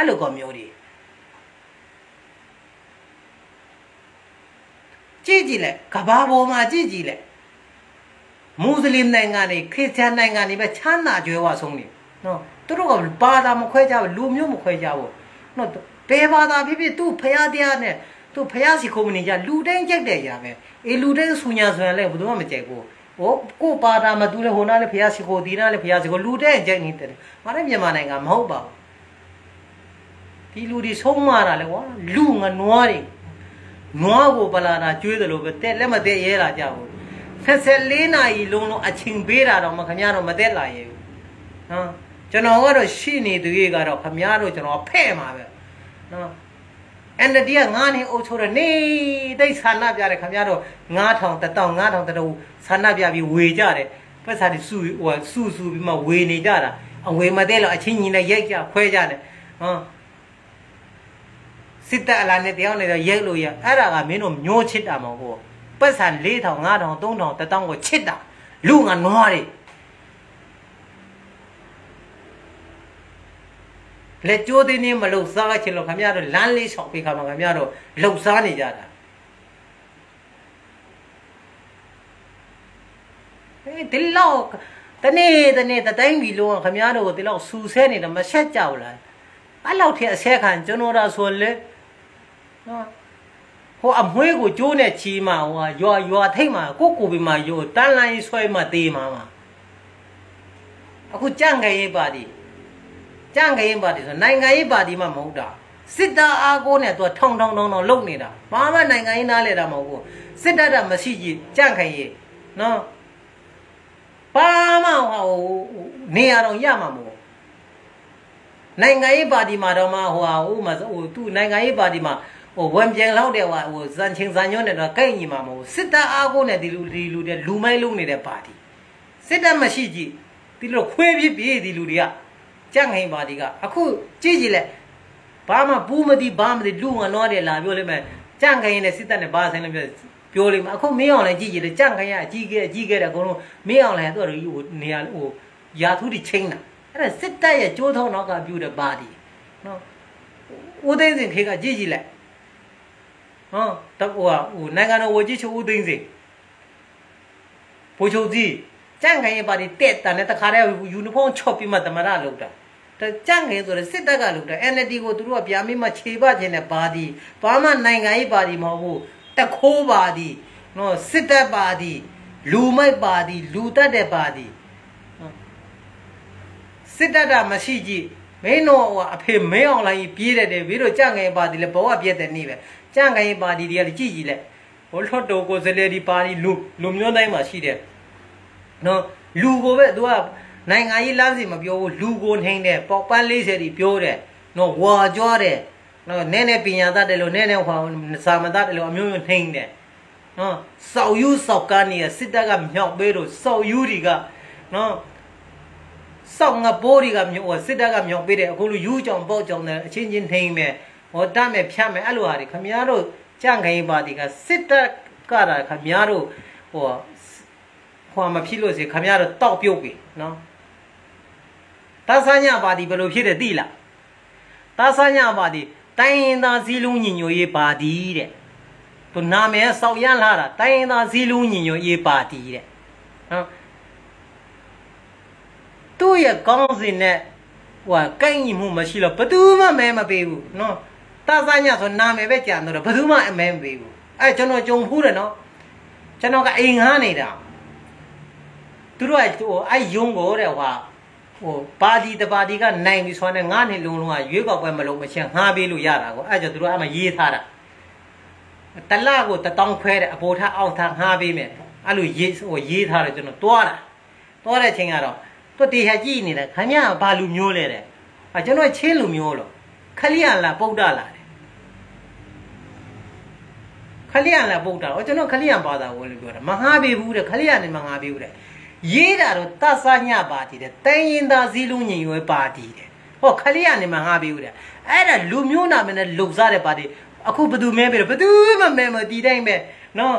ကြည့်လိုက်ကဘာပေါ်မှာကြည့်လိုက်မွတ်စလင်နိုင်ငံတွေခရစ်ယာန်နိုင်ငံတွေပဲချမ်းသာကြွယ်ဝဆုံးနေနော်သူတို့ကဘာသာမခွဲကြဘူးလူမျိုးမခွဲကြဘူးနော်ဘယ်ဘာသာဖြစ်သူ့ဖရားတရားနဲ့သူ့ဖရားစီခုံမနေကြလူတိုင်းကြိုက်တယ်ရပဲလူတိုင်းဆူညာဆိုရင်လည်းဘယ်သူမှမကြိုက်ဘူးကိုဘာသာမတူလဲဟိုနားလည်းဖရားစီခုဒီနားလည်းဖရားစီခုလူတိုင်းကြိုက်နေတယ်ငါလည်းမြန်မာနိုင်ငံမဟုတ်ပါဘူးဒီလူတွေဆုံးမတာလေကွာလူငနွားတွေနွားကိုပလာတာကျွေးတယ်လို့ပဲတက်လက်မတက်ရဲလာကြဘူး14နာရီလုံးအချိန်ပေးတာတော့မခင်ဗျားတော့မတက်လာရဲဘူးနော်ကျွန်တော်ကတော့ရှိနေသူတွေကတော့ခင်ဗျားတို့ကျွန်တော်ဖဲ့မှာပဲနော်NLDက9နှစ်အုပ်ချုပ်တဲ့နေတိတ်ဆန္ဒပြတယ်ခင်ဗျားတို့9000 1000ဆန္ဒပြပြီးဝေကြတယ်ပတ်စာတွေစုပြီးမှဝေနေကြတာအဝေမတဲ့လို့အချင်းကြီးနဲ့ရိုက်ကြခွဲကြတယ်နော်စစ်တပ်အလားနဲ့တရားနေတော့ရိုက်လို့ရအဲ့ဒါကမင်းတို့မျိုးချစ်တာမဟုတ်ဘူးပတ်စံ4000 5000 3000 1000ကိုချစ်တာလူငါနွားတွေလက်ကျိုးသေးနေမလို့စားချင်လို့ခင်ဗျားတို့လမ်းလေးဆောက်ပြီးခါမှာခင်ဗျားတို့လှုပ်ရှားနေကြတာဒီလောက်တနေ့တိုင်းပြီလို့ခင်ဗျားတို့ဒီလောက်စူဆဲနေတယ်မဆက်ကြဘူးလားအဲ့လောက်ထိအဆက်ခံကျွန်တော်ဒါဆိုလေနော်ဟိုအမွှေးကိုကျိုးနဲ့ချီမှာဟိုရွာထိတ်မှာကိုပြီးမှာရိုးတန်းလိုင်းဆွဲမှာတေးမှာအခုကြန့်ခိုင်ရေးပါတီဆိုနိုင်ငံရေးပါတီမှမဟုတ်တာစစ်တပ်အားကိုနဲ့သူထောင်လုံနေတာဘာမှနိုင်ငံရေးနားလဲတာမဟုတ်ဘူးစစ်တပ်ကမရှိကြီးကြန့်ခိုင်ရေးနော်ဘာမှနေရာတော့ရမှာမဟုတ်နိုင်ငံရေးပါတီမှာတော့မှသူနိုင်ငံရေးပါတီမှာဝန်ပြန်လောက်တဲ့ဇန်ချင်းဇန်ညွန်းနဲ့တော့ကိုက်ညီမှာမဟုတ်စစ်တပ်အားကိုနဲ့ဒီလူတွေလူမိုင်းလုံးနေတဲ့ပါတီစစ်တပ်မရှိကြီးဒီလိုခွေးပြည့်ဒီလူတွေကကြန့်ခိုင်ပါတီကအခုကြည့်လိုက်ဘာမှပူးမသိဘာမသိလူငါနွားတယ်လာပြောလိမ့်မယ်ကြန့်ခိုင်နဲ့စစ်တပ်နဲ့ဘာဆိုင်လဲပြောလိမ့်မယ်အခုမင်းအောင်လည်းကြည့်တယ်ကြန့်ခိုင်ကအကြီးခဲ့တဲ့အကုန်လုံးမင်းအောင်လည်းသူနေရာရာထူးတွေချင်းတာအဲ့ဒါစစ်တပ်ရဲ့ကြိုးထုံးနောက်ကပြူတဲ့ပါတီနော်ဦးသိန်းစင်ခေကကြည့်လိုက်တော့နိုင်ငံတော်ဝန်ကြီးချုပ်ဦးသိန်းစင်ဗိုလ်ချုပ်ကြီးจ้างใครบาดีเตะแต่เนี่ยตะขาได้ยูนิฟอร์มชอบปีมาแต่มาได้ลูกแต่จ้างใครตัวเนี่ยสิทธิ์ก็ลูกเอ็นดีก็ตัวว่าพี่อามีมาเชี่ยวเจเนี่ยบาดีป้ามันไหนบาดีมาหูแต่โคบาดีเนาะสิทธิ์บาดีลูไม่บาดีลูตัดบาดีสิทธิ์มาชี้จีไม่โน่ว่าอภิไม่เอาอะไรปีเด็ดวิโรจ้างใครบาดีเลยบอกว่าพี่แต่นี่แบบจ้างใครบาดีเดียร์จีจีเลยโอ้ทอดโตโกเซเลดีบาดีลูมย้อนได้มาชี้เด็ดเนาะลูโก้แบบตัวไหนล้านสิมาပြောลูโก้เฮงเด็ดปอกปันလေးสิပြောเด็ดเนาะวาจ้าเด็ดเนาะแน่ปีญาตาเด็ดလို့แน่ความสามตาเด็ดလို့အမျိုးမျိုးเฮงเด็ดเนาะစောက်ယူစောက်ကန်นี่စစ်တပ်ကမြောက်ပေးလို့စောက်ယူတွေကเนาะစောက်ငါပိုးတွေကမြောက်စစ်တပ်ကမြောက်ပေးတယ်အခုလိုယူကြောင်ပေါက်ကြောင်တယ်အချင်းချင်းထိန်မယ်ဟောတတ်မယ်ဖြတ်မယ်အဲ့လိုဟာတွေခင်ဗျားတို့ကြန့်ခိုင်းပါဒီကစစ်တပ်ကတာခင်ဗျားတို့ဟောမဖြစ်လို့စေခင်ဗျားတို့တောက်ပြုတ်ပြီနော်တဆန်းညပါဒီဘယ်လိုဖြစ်တယ်သိလားတဆန်းညပါဒီတိုင်းရင်သားစည်းလုံးညီညွတ်ရေးပါတီတဲ့သူနာမည်ဆောက်ရလာတာတိုင်းရင်သားစည်းလုံးညီညွတ်ရေးပါတီတဲ့နော်သူ့ရဲ့ကောင်းစဉ်နဲ့ဟိုကိုင်းညီမှုမရှိလို့ဘယ်သူမှမဲမပေးဘူးနော်တဆန်းညဆိုနာမည်ပဲကြံတော့ဘယ်သူမှအမဲမပေးဘူးအဲ့ကျွန်တော်ကြုံဖူးတယ်နော်ကျွန်တော်ကအိမ်ငှားနေတာသူတို့ကအဲ့ယုံကိုတဲ့ဟိုပါတီတပါတီကနိုင်ပြီဆိုတော့9နှစ်လုံးလုံးကရွေးကောက်ပွဲမလုံးမချင်းငှားပေးလို့ရတာကိုအဲ့ကြောင့်သူတို့အမှရေးထားတာတလကို1000ခွဲတဲ့အပေါ်ထားအောက်ထားငှားပေးမယ်အဲ့လိုရေးထားတယ်ကျွန်တော်တွားတဲ့ချိန်ကတော့သူတေချာကြည့်နေတယ်ခင်ဗျာဘာလူမျိုးလဲတဲ့အဲ့ကျွန်တော်ချင်းလူမျိုးလို့ခလိယန်လားပုဒ္ဒလားတဲ့ခလိယန်လားပုဒ္ဒကျွန်တော်ခလိယန်ဘာသာဝင်လို့ပြောတာမငှားပေးဘူးတဲ့ခလိယန်နဲ့မငှားပေးဘူးတဲ့ရေးတာတော့တဆညပါတီတဲ့တိုင်းရင်သားစည်းလုံးညီရွယ်ပါတီတဲ့ဟောခလေးရနေမှာငှားပေးဦးတဲ့အဲ့ဒါလူမျိုးနာမည်နဲ့လှုပ်စားတဲ့ပါတီအခုဘသူမဲပေးတော့ဘသူမှမဲမတီးတိုင်းပဲနော်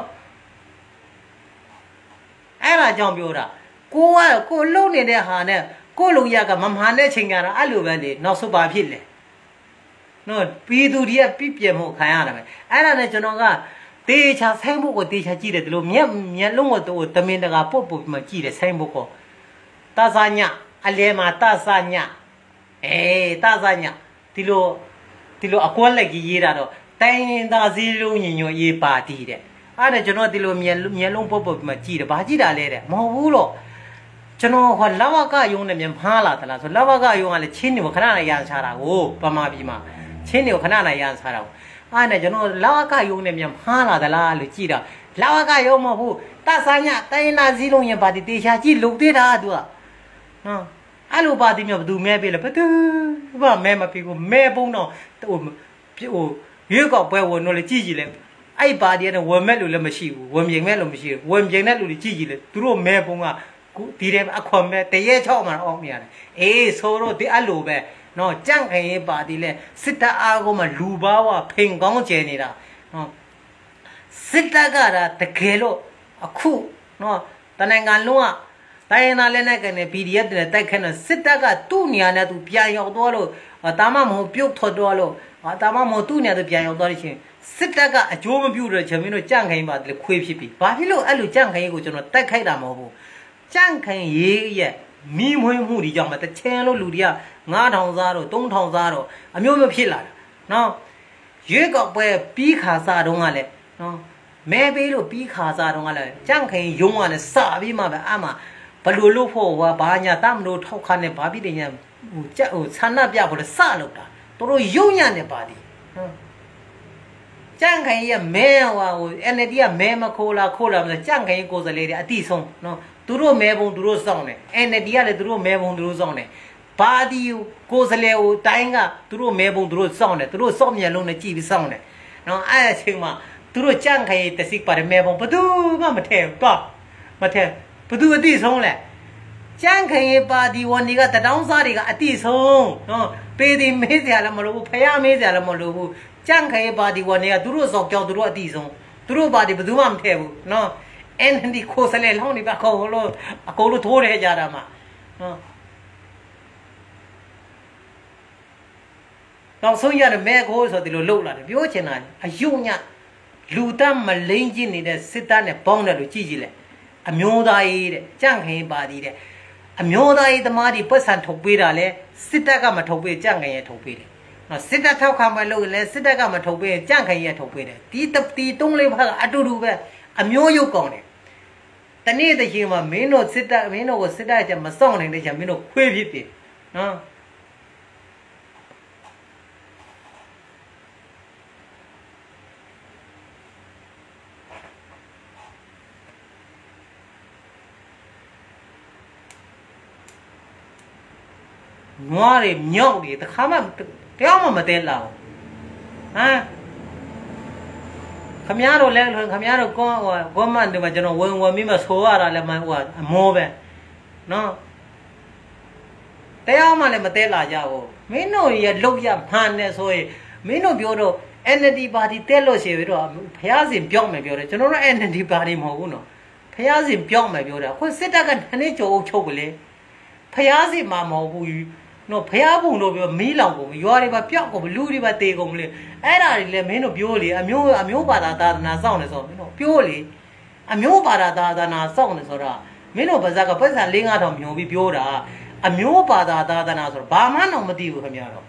အဲ့ဒါကြောင့်ပြောတာကိုလုံနေတဲ့ဟာနဲ့ကိုလုံရကမမှန်တဲ့ချိန်ကြတော့အဲ့လိုပဲလေနောက်ဆုံးပါဖြစ်လေနော်ပြည်သူတွေကပြည့်ပြည့်မှုခံရတယ်ပဲအဲ့ဒါနဲ့ကျွန်တော်ကတေချာဆိုင်ဖို့ကိုတေချာကြည့်တယ်ဒီလိုမျက်လုံးကိုတမင်တကာပုတ်မှကြည့်တယ်ဆိုင်ဖို့ကိုတဆညအလဲမှာတဆညတဆညဒီလိုအကွက်လက်ကြီးရေးတာတော့တိုင်းရင်သားစည်းလုံးညီညွတ်ရေးပါတီတဲ့အဲ့ဒါကျွန်တော်ဒီလိုမျက်လုံးပုတ်မှကြည့်တယ်ဘာကြည့်တာလဲတဲ့မဟုတ်ဘူးတော့ကျွန်တော်ဟောလဝကယုံနဲ့မြန်ဖားလာသလားဆိုလဝကယုံကလည်းချင်းတွေကိုခဏနဲ့ရန်ချတာကိုပမာပြည်မှာချင်းတွေကိုခဏနဲ့ရန်ချတာကိုအဲ့နဲ့ကျွန်တော်လဝကယုံနဲ့မြန်ဖားလာသလားလို့ကြည့်တော့လဝကယုံမဟုတ်ဘူးတဆာညတိုင်းနာစည်းလုံးရင်ပါတီတေချာကြည့်လုံသေးတာသူကနော်အဲ့လိုပါတီမျိုးဘယ်သူမဲပေးလဲဘယ်သူမှမဲမပေးဘူးမဲပုံတော့ဟိုရွေးကောက်ပွဲဝင်တော့လေကြည့်ကြည့်လဲအဲ့ပါတီနဲ့ဝင်မဲ့လို့လည်းမရှိဘူးဝင်ပြိုင်မဲ့လို့မရှိဘူးဝင်ပြိုင်တဲ့လူတွေကြည့်ကြည့်လဲသူတို့မဲပုံကဒီထဲမှာအခွန်မဲတရေ6မှာအောင်မရတယ်အေးဆိုတော့ဒီအဲ့လိုပဲနော်ကြန့်ခိုင်ရေးပါတီလဲစစ်တပ်အားကိုမှလူဘာဝဖိန်ကောင်းကျဲနေတာနော်စစ်တပ်ကတကယ်လို့အခုနော်တနိုင်ငံလုံးကတိုင်းရင်းသားလက်နက်ကန်နဲ့ PDF တွေတိုက်ခတ်နေစစ်တပ်ကသူ့နေရာနဲ့သူပြန်ရောက်သွားလို့တာမမဟုတ်ပြုတ်ထွက်သွားလို့တာမမဟုတ်သူ့နေရာသူပြန်ရောက်သွားလို့ချင်းစစ်တပ်ကအကျိုးမပြုတဲ့ချက်မင်းတို့ကြန့်ခိုင်ပါတီခွေးဖြစ်ပြီဘာဖြစ်လို့အဲ့လိုကြန့်ခိုင်ရေးကိုကျွန်တော်တိုက်ခိုက်တာမဟုတ်ဘူးကြန့်ခိုင်ရေးရဲ့မိမွေးမှုဒီကြောင့်မတချင်လို့လူတွေက9000စားတော့3000စားတော့အမျိုးမျိုးဖြစ်လာတာနော်ရွေးကောက်ပွဲပြီးခါစားတုန်းကလည်းနော်မဲပေးလို့ပြီးခါစားတုန်းကလည်းကြန့်ခိုင်ရုံးကလည်းစပြီးမှပဲအမှဘလို့လို့ဖို့ဘာညာတမလို့ထောက်ခါနဲ့ဘာဖြစ်တယ်ညာဟိုဆန္ဒပြဖို့လည်းစလောက်တာတို့ရုံညံ့နေပါသည်နော်ကြန့်ခိုင်ရဲ့မဲဟို NLD ကမဲမခိုးလားမလဲကြန့်ခိုင်ကိုယ်စားလှယ်တွေအတိဆုံးနော်သူတို့မဲပုံသူတို့စောင့်တယ် NLD ကလည်းသူတို့မဲပုံသူတို့စောင့်တယ်ပါတီကိုယ်စားလှယ်ဟိုတိုင်းကသူတို့မဲပုံသူတို့စောင့်တယ်သူတို့စောင့်မျက်လုံးနဲ့ကြည့်ပြီးစောင့်တယ်နော်အဲ့အချိန်မှာသူတို့ကြန့်ခိုင်တစိပါတယ်မဲပုံဘသူမှမထဲတော့မထဲဘသူအတိဆုံးလဲကြန့်ခိုင်ပါတီဝန်တွေကတတောင်းစားတွေကအတိဆုံးနော်ပေဒီမေးစရာလည်းမလိုဘူးဖယားမေးစရာလည်းမလိုဘူးကြန့်ခိုင်ပါတီဝန်တွေကသူတို့စောက်ကြောက်သူတို့အတိဆုံးသူတို့ပါတီဘသူမှမထဲဘူးနော်NLD ကိုယ်စားလှယ်လောင်းနေပါခေါ်လို့အကုန်လုံးထိုးရဲကြတာမှာနော်နောက်ဆုံးရတဲ့မဲကိုဆိုဒီလိုလှုပ်လာတယ်ပြောချင်တာအယုံညလူတတ်မလိမ့်ချင်းနေတဲ့စစ်သားနဲ့ပေါင်းတယ်လို့ကြည့်ကြည့်လဲအမျိုးသားရေးတဲ့ကြန့်ခိုင်ပါတီတဲ့အမျိုးသားရေးသမားတွေပတ်စံထုတ်ပေးတာလဲစစ်တပ်ကမထုတ်ပေးကြန့်ခိုင်ရထုတ်ပေးတယ်နော်စစ်တပ်ထောက်ခံမလို့လဲစစ်တပ်ကမထုတ်ပေးကြန့်ခိုင်ရထုတ်ပေးတယ်ဒီတုံးလေးဘက်ကအတူတူပဲအမျိုးရုပ်ကောင်းတယ်တနေ့တည်းမှာမင်းတို့စစ်တပ်ကိုစစ်တပ်ကမစောင့်နိုင်တဲ့ချက်မင်းတို့ခွေးဖြစ်ပြီနော်ငွားတွေမြောက်တွေတခါမှတရားမှမတဲလာဘူးဟမ်ခမရတို့လဲခမရတို့ကွန်မန်တွေမှာကျွန်တော်ဝင်ပြီးမှဆိုရတာလဲမှဟိုအမောပဲနော်တရားမှလည်းမတဲလာကြဘူးမင်းတို့ရလုတ်ရမှန်နေဆိုရင်မင်းတို့ပြောတော့ NLD ပါတီတဲလို့ရှိပြီးတော့ဖျားစင်ပြောင်းမယ်ပြောတယ်ကျွန်တော်တို့ NLD ပါတီမဟုတ်ဘူးနော်ဖျားစင်ပြောင်းမယ်ပြောတယ်အခုစစ်တပ်ကတနေ့ကြိုးချုပ်ကလေးဖျားစင်မှာမဟုတ်ဘူးနော်ဖျားပုံတို့ပြောမီးလောင်ကုန်ရွာတွေပါပျောက်ကုန်လူတွေပါတေကုန်လေအဲ့ဒါတွေလည်းမင်းတို့ပြောလေအမျိုးဘာသာသာသနာစောင့်နေဆိုမင်းတို့ပြောလေအမျိုးဘာသာသာသနာစောင့်နေဆိုတော့မင်းတို့ဗဇက်ကပတ်စံ၄-၅ထောင်မျောပြီးပြောတာအမျိုးဘာသာသာသနာဆိုတော့ဘာမှတော့မသိဘူးခင်ဗျားတော့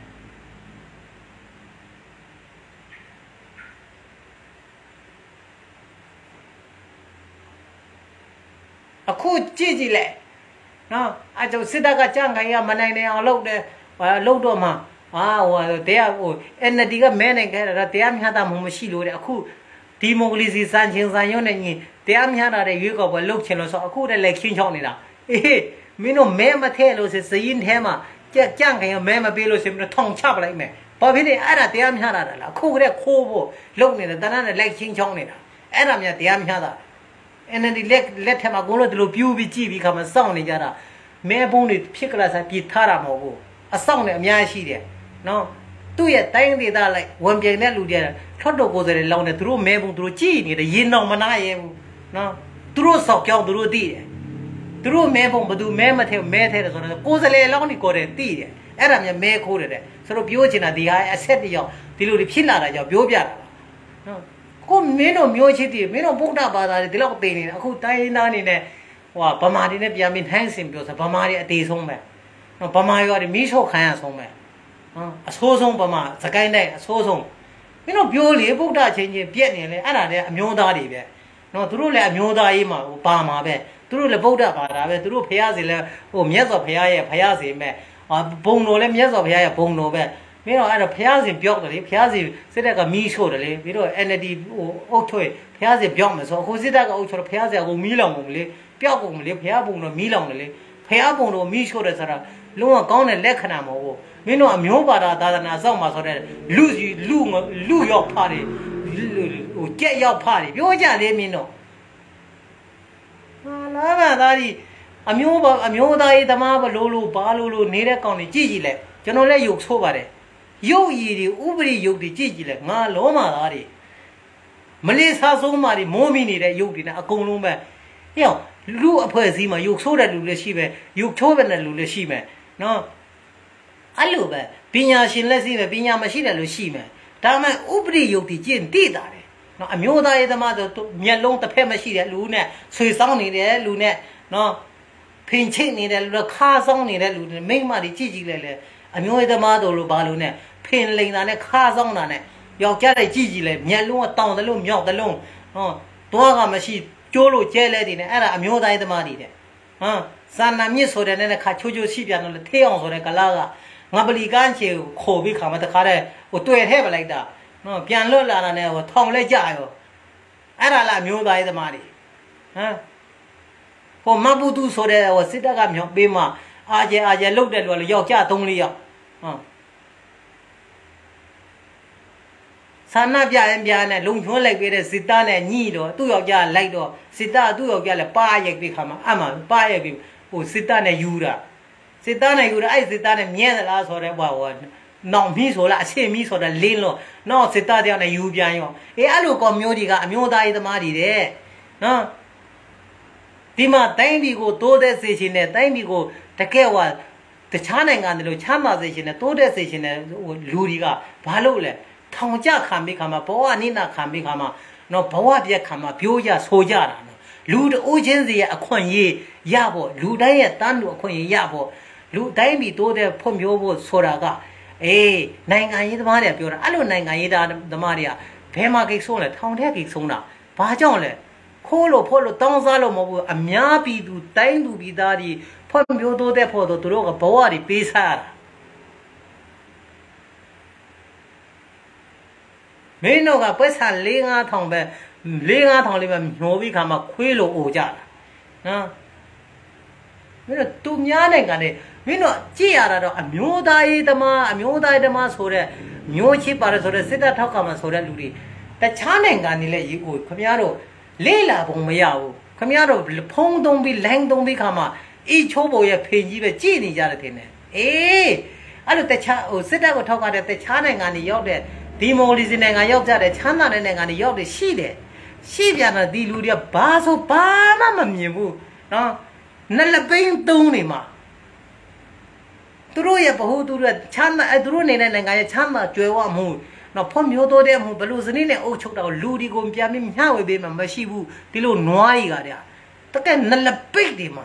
အခုကြည့်ကြည့်လေနော်အကျိုးစစ်တပ်ကကြန့်ခိုင်ရမနိုင်အောင်လုပ်တယ်လုပ်တော့မှဟိုတရားဟို NLD ကမဲနိုင်ခဲ့တာတရားမျှတမှုမရှိလို့တဲ့အခုဒီမိုကရေစီစံချင်းစံရုံးနဲ့ညီတရားမျှတတဲ့ရွေးကောက်ပွဲလုပ်ချင်လို့ဆိုအခုတည်းလည်းခင်းချောင်းနေတာအေးမင်းတို့မဲမထဲလို့စရင်ထဲမှာကြန့်ခိုင်ရမဲမပေးလို့ဆိုပြီးထောင်ချပလိုက်မယ်ဘာဖြစ်လဲအဲ့ဒါတရားမျှတတာလားအခုကတည်းခိုးဖို့လုပ်နေတယ်တန်းနဲ့လိုက်ခင်းချောင်းနေတာအဲ့ဒါများတရားမျှတာNLD လက်ထက်မှာကိုလို့ဒီလိုပြူးပြီးကြည့်ပြီးခါမှစောင့်နေကြတာမဲဘုံတွေဖြစ်ကြလားဆိုပြီးထားတာမဟုတ်ဘူးအဆောင်နဲ့အများကြီးရှိတယ်နော်သူ့ရဲ့တိုင်းဒေသလိုက်ဝန်ပြိုင်တဲ့လူတွေထွက်တော့ကိုယ်စရလောင်းနေသူတို့မဲဘုံသူတို့ကြည့်နေတယ်ရင်တော့မနာရဲဘူးနော်သူတို့စောက်ကြောင်းသူတို့သိတယ်သူတို့မဲဘုံဘသူမဲမထဲမဲထဲတယ်ဆိုတော့ကိုယ်စရလောင်းနေကိုယ်တယ်သိတယ်အဲ့ဒါများမဲခိုးတယ်တဲ့ဆိုတော့ပြောချင်တာဒီဟာအဆက်တရောဒီလိုတွေဖြစ်လာတာကြောင့်ပြောပြတာနော်ကိုမင်းတို့မျိုးချစ်တည်မင်းတို့ဗုဒ္ဓဘာသာတွေဒီလောက်သိနေတယ်အခုတိုင်းသားနေနဲ့ဟိုဗမာတွေနဲ့ပြန်ပြီးထိုင်းစင်ပြောဆိုဗမာတွေအသေးဆုံးပဲနော်ဗမာရွာတွေမီးရှို့ခံရဆုံးပဲနော်အဆိုးဆုံးဗမာစကိုင်းတိုင်းအဆိုးဆုံးမင်းတို့ပြောလေဗုဒ္ဓချင်းချင်းပြက်နေလေအဲ့ဒါလည်းအမျိုးသားတွေပဲနော်သူတို့လည်းအမျိုးသားရေးမှာဟိုပါမှာပဲသူတို့လည်းဗုဒ္ဓဘာသာပဲသူတို့ဖျားစီလည်းဟိုမြတ်စွာဘုရားရဲ့ဖျားစီမဲ့ဘုံတော်လည်းမြတ်စွာဘုရားရဲ့ဘုံတော်ပဲမင်းတို့အဲ့တော့ဖျားစီပြောက်တယ်လေဖျားစီစစ်တပ်ကမီးရှို့တယ်လေပြီးတော့ NLD ဟိုအုတ်ထွေဖျားစီပြောက်မယ်ဆိုအခုစစ်တပ်ကအုတ်ထွေဖျားစီကမီးလောင်ကုန်လေပျောက်ကုန်လေဖျားပုံတော့မီးလောင်တယ်လေဖျားပုံတော့မီးရှို့တယ်ဆိုတာလုံးဝကောင်းတဲ့လက္ခဏာမဟုတ်ဘူးမင်းတို့အမျိုးဘာသာသာသနာစောင့်မှာဆိုတဲ့လူရောက်ဖားတယ်ဟိုကြက်ရောက်ဖားတယ်ပြောကြလေမင်းတို့ဟာလာပါသားကြီးအမျိုးသားရေးသမားဘလို့ဘာလို့နေတဲ့ကောင်တွေကြည့်ကြည့်လိုက်ကျွန်တော်လည်းယုတ်ဆိုးပါတယ်ရုပ်ရည်တွေဥပရိယုတ်တွေကြည့်ကြည့်လိုက်ငါလောမာသားတွေမလေးစားဆုံးမာတွေမိုးမိနေတဲ့ယုတ်တွေနဲ့အကုန်လုံးပဲဟဲ့လူအဖွဲ့အစည်းမှာယုတ်ဆိုးတဲ့လူလည်းရှိပဲယုတ်ချိုးတဲ့လူလည်းရှိမယ်နော်အဲ့လိုပဲပညာရှင်လက်ရှိပဲပညာမရှိတဲ့လူရှိမယ်ဒါမှဥပရိယုတ်တွေကျင့်သိတာတယ်နော်အမျိုးသားရေးသမားဆိုမျက်လုံးတစ်ဖက်မရှိတဲ့လူနဲ့ဆွေဆောင်နေတဲ့လူနဲ့နော်ဖင်ချိတ်နေတဲ့လူခါဆောင်နေတဲ့လူမိမတွေကြည့်ကြည့်လိုက်လေအမျိုးရေးသမားတို့လိုဘာလို့နဲ့ဖင်လိန်တာနဲ့ခါဆောင်တာနဲ့ယောက်ျားတွေကြည့်ကြည့်လိုက်မျက်လုံးကတောင်တလုံးမြောက်တလုံးနော်သွားကမရှိကျိုးလို့ကျဲလဲတည်နေအဲ့ဒါအမျိုးသားရေးသမားတွေတဲ့ဟမ်စာနာမြင့်ဆိုတဲ့နဲ့ခါချိုးချိုးရှိပြန်တော့လေထေးအောင်ဆိုတဲ့ကလာကငါပလီကန်းချေကိုခိုပြီးခါမှတခါတဲ့ဟိုတွေ့ထဲပလိုက်တာနော်ပြန်လွတ်လာတာနဲ့ဟိုထောင်လဲကြရောအဲ့ဒါလားအမျိုးသားရေးသမားတွေဟမ်ဟိုမပူတူဆိုတဲ့ဟိုစစ်တပ်ကမြောက်ပေးမှအာကျဲလုတ်တဲ့လူကလည်းယောက်ျား3-4ယောက်ဟမ်ဆန္ဒပြရင်ပြနဲ့လုံချွန်းလိုက်ပေးတဲ့စစ်သားနဲ့ညှိတော့သူ့ယောက်ျားလိုက်တော့စစ်သားသူ့ယောက်ျားလည်းပါရိုက်ပြီးခါမှအမှပါရိုက်ပြီးဟိုစစ်သားနဲ့ယူတာစစ်သားနဲ့ယူတာအဲ့စစ်သားနဲ့မြဲသလားဆိုတဲ့ဟိုနောင်မီးဆိုလားအဆင်မီးဆိုတဲ့လင်းလို့နောက်စစ်သားတယောက်နဲ့ယူပြန်ရောအဲ့လိုကောင်မျိုးတွေကအမျိုးသားရေးသမားတွေတဲ့နော်ဒီမှာတိုင်းပြည်ကိုတိုးတဲ့စေရှင်နဲ့တိုင်းပြည်ကိုတကယ်ဟိုတခြားနိုင်ငံတွေလိုချမ်းသာစေရှင်နဲ့တိုးတဲ့စေရှင်နဲ့ဟိုလူတွေကဘာလို့လဲထောင်ကြခံပြီးခါမှာဘဝနိနာခံပြီးခါမှာနော်ဘဝပြက်ခံမှာပြောကြဆိုကြတာနော်လူအိုးချင်းစီရဲ့အခွင့်အရေးရဖို့လူတိုင်းရဲ့တန်းတူအခွင့်အရေးရဖို့လူတိုင်းပြည်တိုးတဲ့ဖွံ့ဖြိုးဖို့ဆိုတာကနိုင်ငံရေးသမားတွေပြောတာအဲ့လိုနိုင်ငံရေးသမားတွေကဘယ်မှာကိစ္စဆုံးလဲထောင်ထဲကိစ္စဆုံးတာဘာကြောင့်လဲခိုးလို့ဖို့လို့တောင်းစားလို့မဟုတ်ဘူးအများပြည်သူတိုင်းသူပြည်သားတွေဖွံ့ဖြိုးတိုးတဲ့ဖို့တော့သူတို့ကဘဝတွေပေးစားရတာမင်းတို့ကပွဲဆာ4-5ထောင်ပဲ4-5ထောင်လေးပဲညှိုးပြီးခါမှခွေးလို့အိုကြတာနော်မင်းတို့သူများနိုင်ငံနဲ့မင်းတို့ကြည့်ရတာတော့အမျိုးသားရေးသမားဆိုတဲ့မျိုးချစ်ပါတယ်ဆိုတဲ့စစ်တပ်ထောက်ခံမှာဆိုတဲ့လူတွေတခြားနိုင်ငံတွေလည်းရေးကိုခင်ဗျားတို့လေးလာပုံမရဘူးခင်ဗျားတို့ဖုံးသုံးပြီးလိုင်းသုံးပြီးခါမှအီချိုးပေါ်ရဲ့ဖေကြီးပဲကြည်နေကြတယ်ထင်တယ်အဲ့လိုတခြားစစ်တပ်ကိုထောက်ခံတဲ့တခြားနိုင်ငံတွေရောက်တဲ့ဒီမိုကရေစီနိုင်ငံရောက်ကြတဲ့ချမ်းသာတဲ့နိုင်ငံတွေရောက်တယ်ရှိပြန်တာဒီလူတွေကဘာဆိုဘာမှမမြင်ဘူးနော်နှစ်လက်ပိန်းသုံးနေမှာသူတို့ရဲ့ဘ ਹੁ သူတို့ချမ်းသာသူတို့နေတဲ့နိုင်ငံရဲ့ချမ်းသာကြွယ်ဝမှုနော်ဖွံ့ဖြိုးတိုးတဲ့မှုဘလို့စနစ်နဲ့အုပ်ချုပ်တာကိုလူတွေကိုပြန်ပြီးမျှဝေပေးမှမရှိဘူးဒီလိုနွားကြီးကတည်းကတကယ်နှစ်လက်ပိတ်တွေမှာ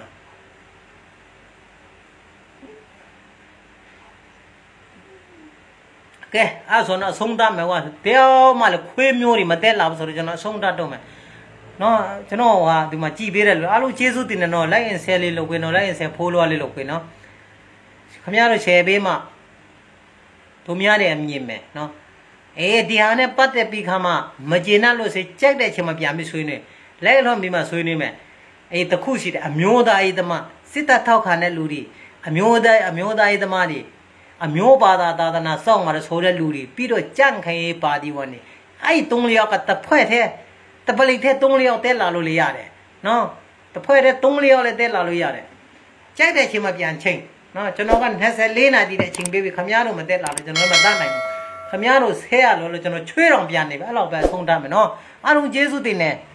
ကဲအဲ့ဆိုတော့ဆုံးသတ်မယ်ကွာတရားမှလည်းခွေးမျိုးတွေမတက်လာဘူးဆိုတော့ကျွန်တော်ဆုံးသတ်တော့မယ်နော်ကျွန်တော်ဟာဒီမှာကြည်ပေးတယ်လို့အားလုံးကျေးဇူးတင်တယ်နော် like and share လေးလုပ်ခွင့်နော် like and share follow လေးလုပ်ခွင့်နော်ခင်ဗျားတို့ share ပေးမှတို့များတယ်အမြင်မယ်နော်ဒီဟာနဲ့ပတ်သက်ပြီးခါမှမကျေနပ်လို့ဆိုကြိုက်တဲ့ချိန်မှာပြန်ပြီးဆွေးနွေးလိုက်တော့ပြီးမှဆွေးနွေးမယ်တခုရှိတယ်အမျိုးသားရေးသမားစစ်တပ်ထောက်ခံတဲ့လူတွေအမျိုးသားရေးသမားတွေအမျိုးဘာသာသာသနာစောင့်မှာဆိုတဲ့လူတွေပြီးတော့ကြန့်ခိုင်ရေးပါတီဝင်နေအဲ့3လျောက်ကတဖွဲ့ထဲတပလိထဲ3လျောက်တက်လာလို့လေရတယ်နော်တဖွဲ့ထဲ3လျောက်လည်းတက်လာလို့ရတယ်ကြိုက်တဲ့ချိန်မှာပြန်ချိန်နော်ကျွန်တော်က24နာရီတဲ့အချိန်ပေးပြီးခမည်းတော်မတက်လာလို့ကျွန်တော်မတတ်နိုင်ဘူးခမည်းတော်ဆဲရလို့ကျွန်တော်ချွေးတော်ပြန်နေပဲအဲ့လောက်ပဲဆုံးတတ်မယ်နော်အားလုံးကျေးဇူးတင်တယ်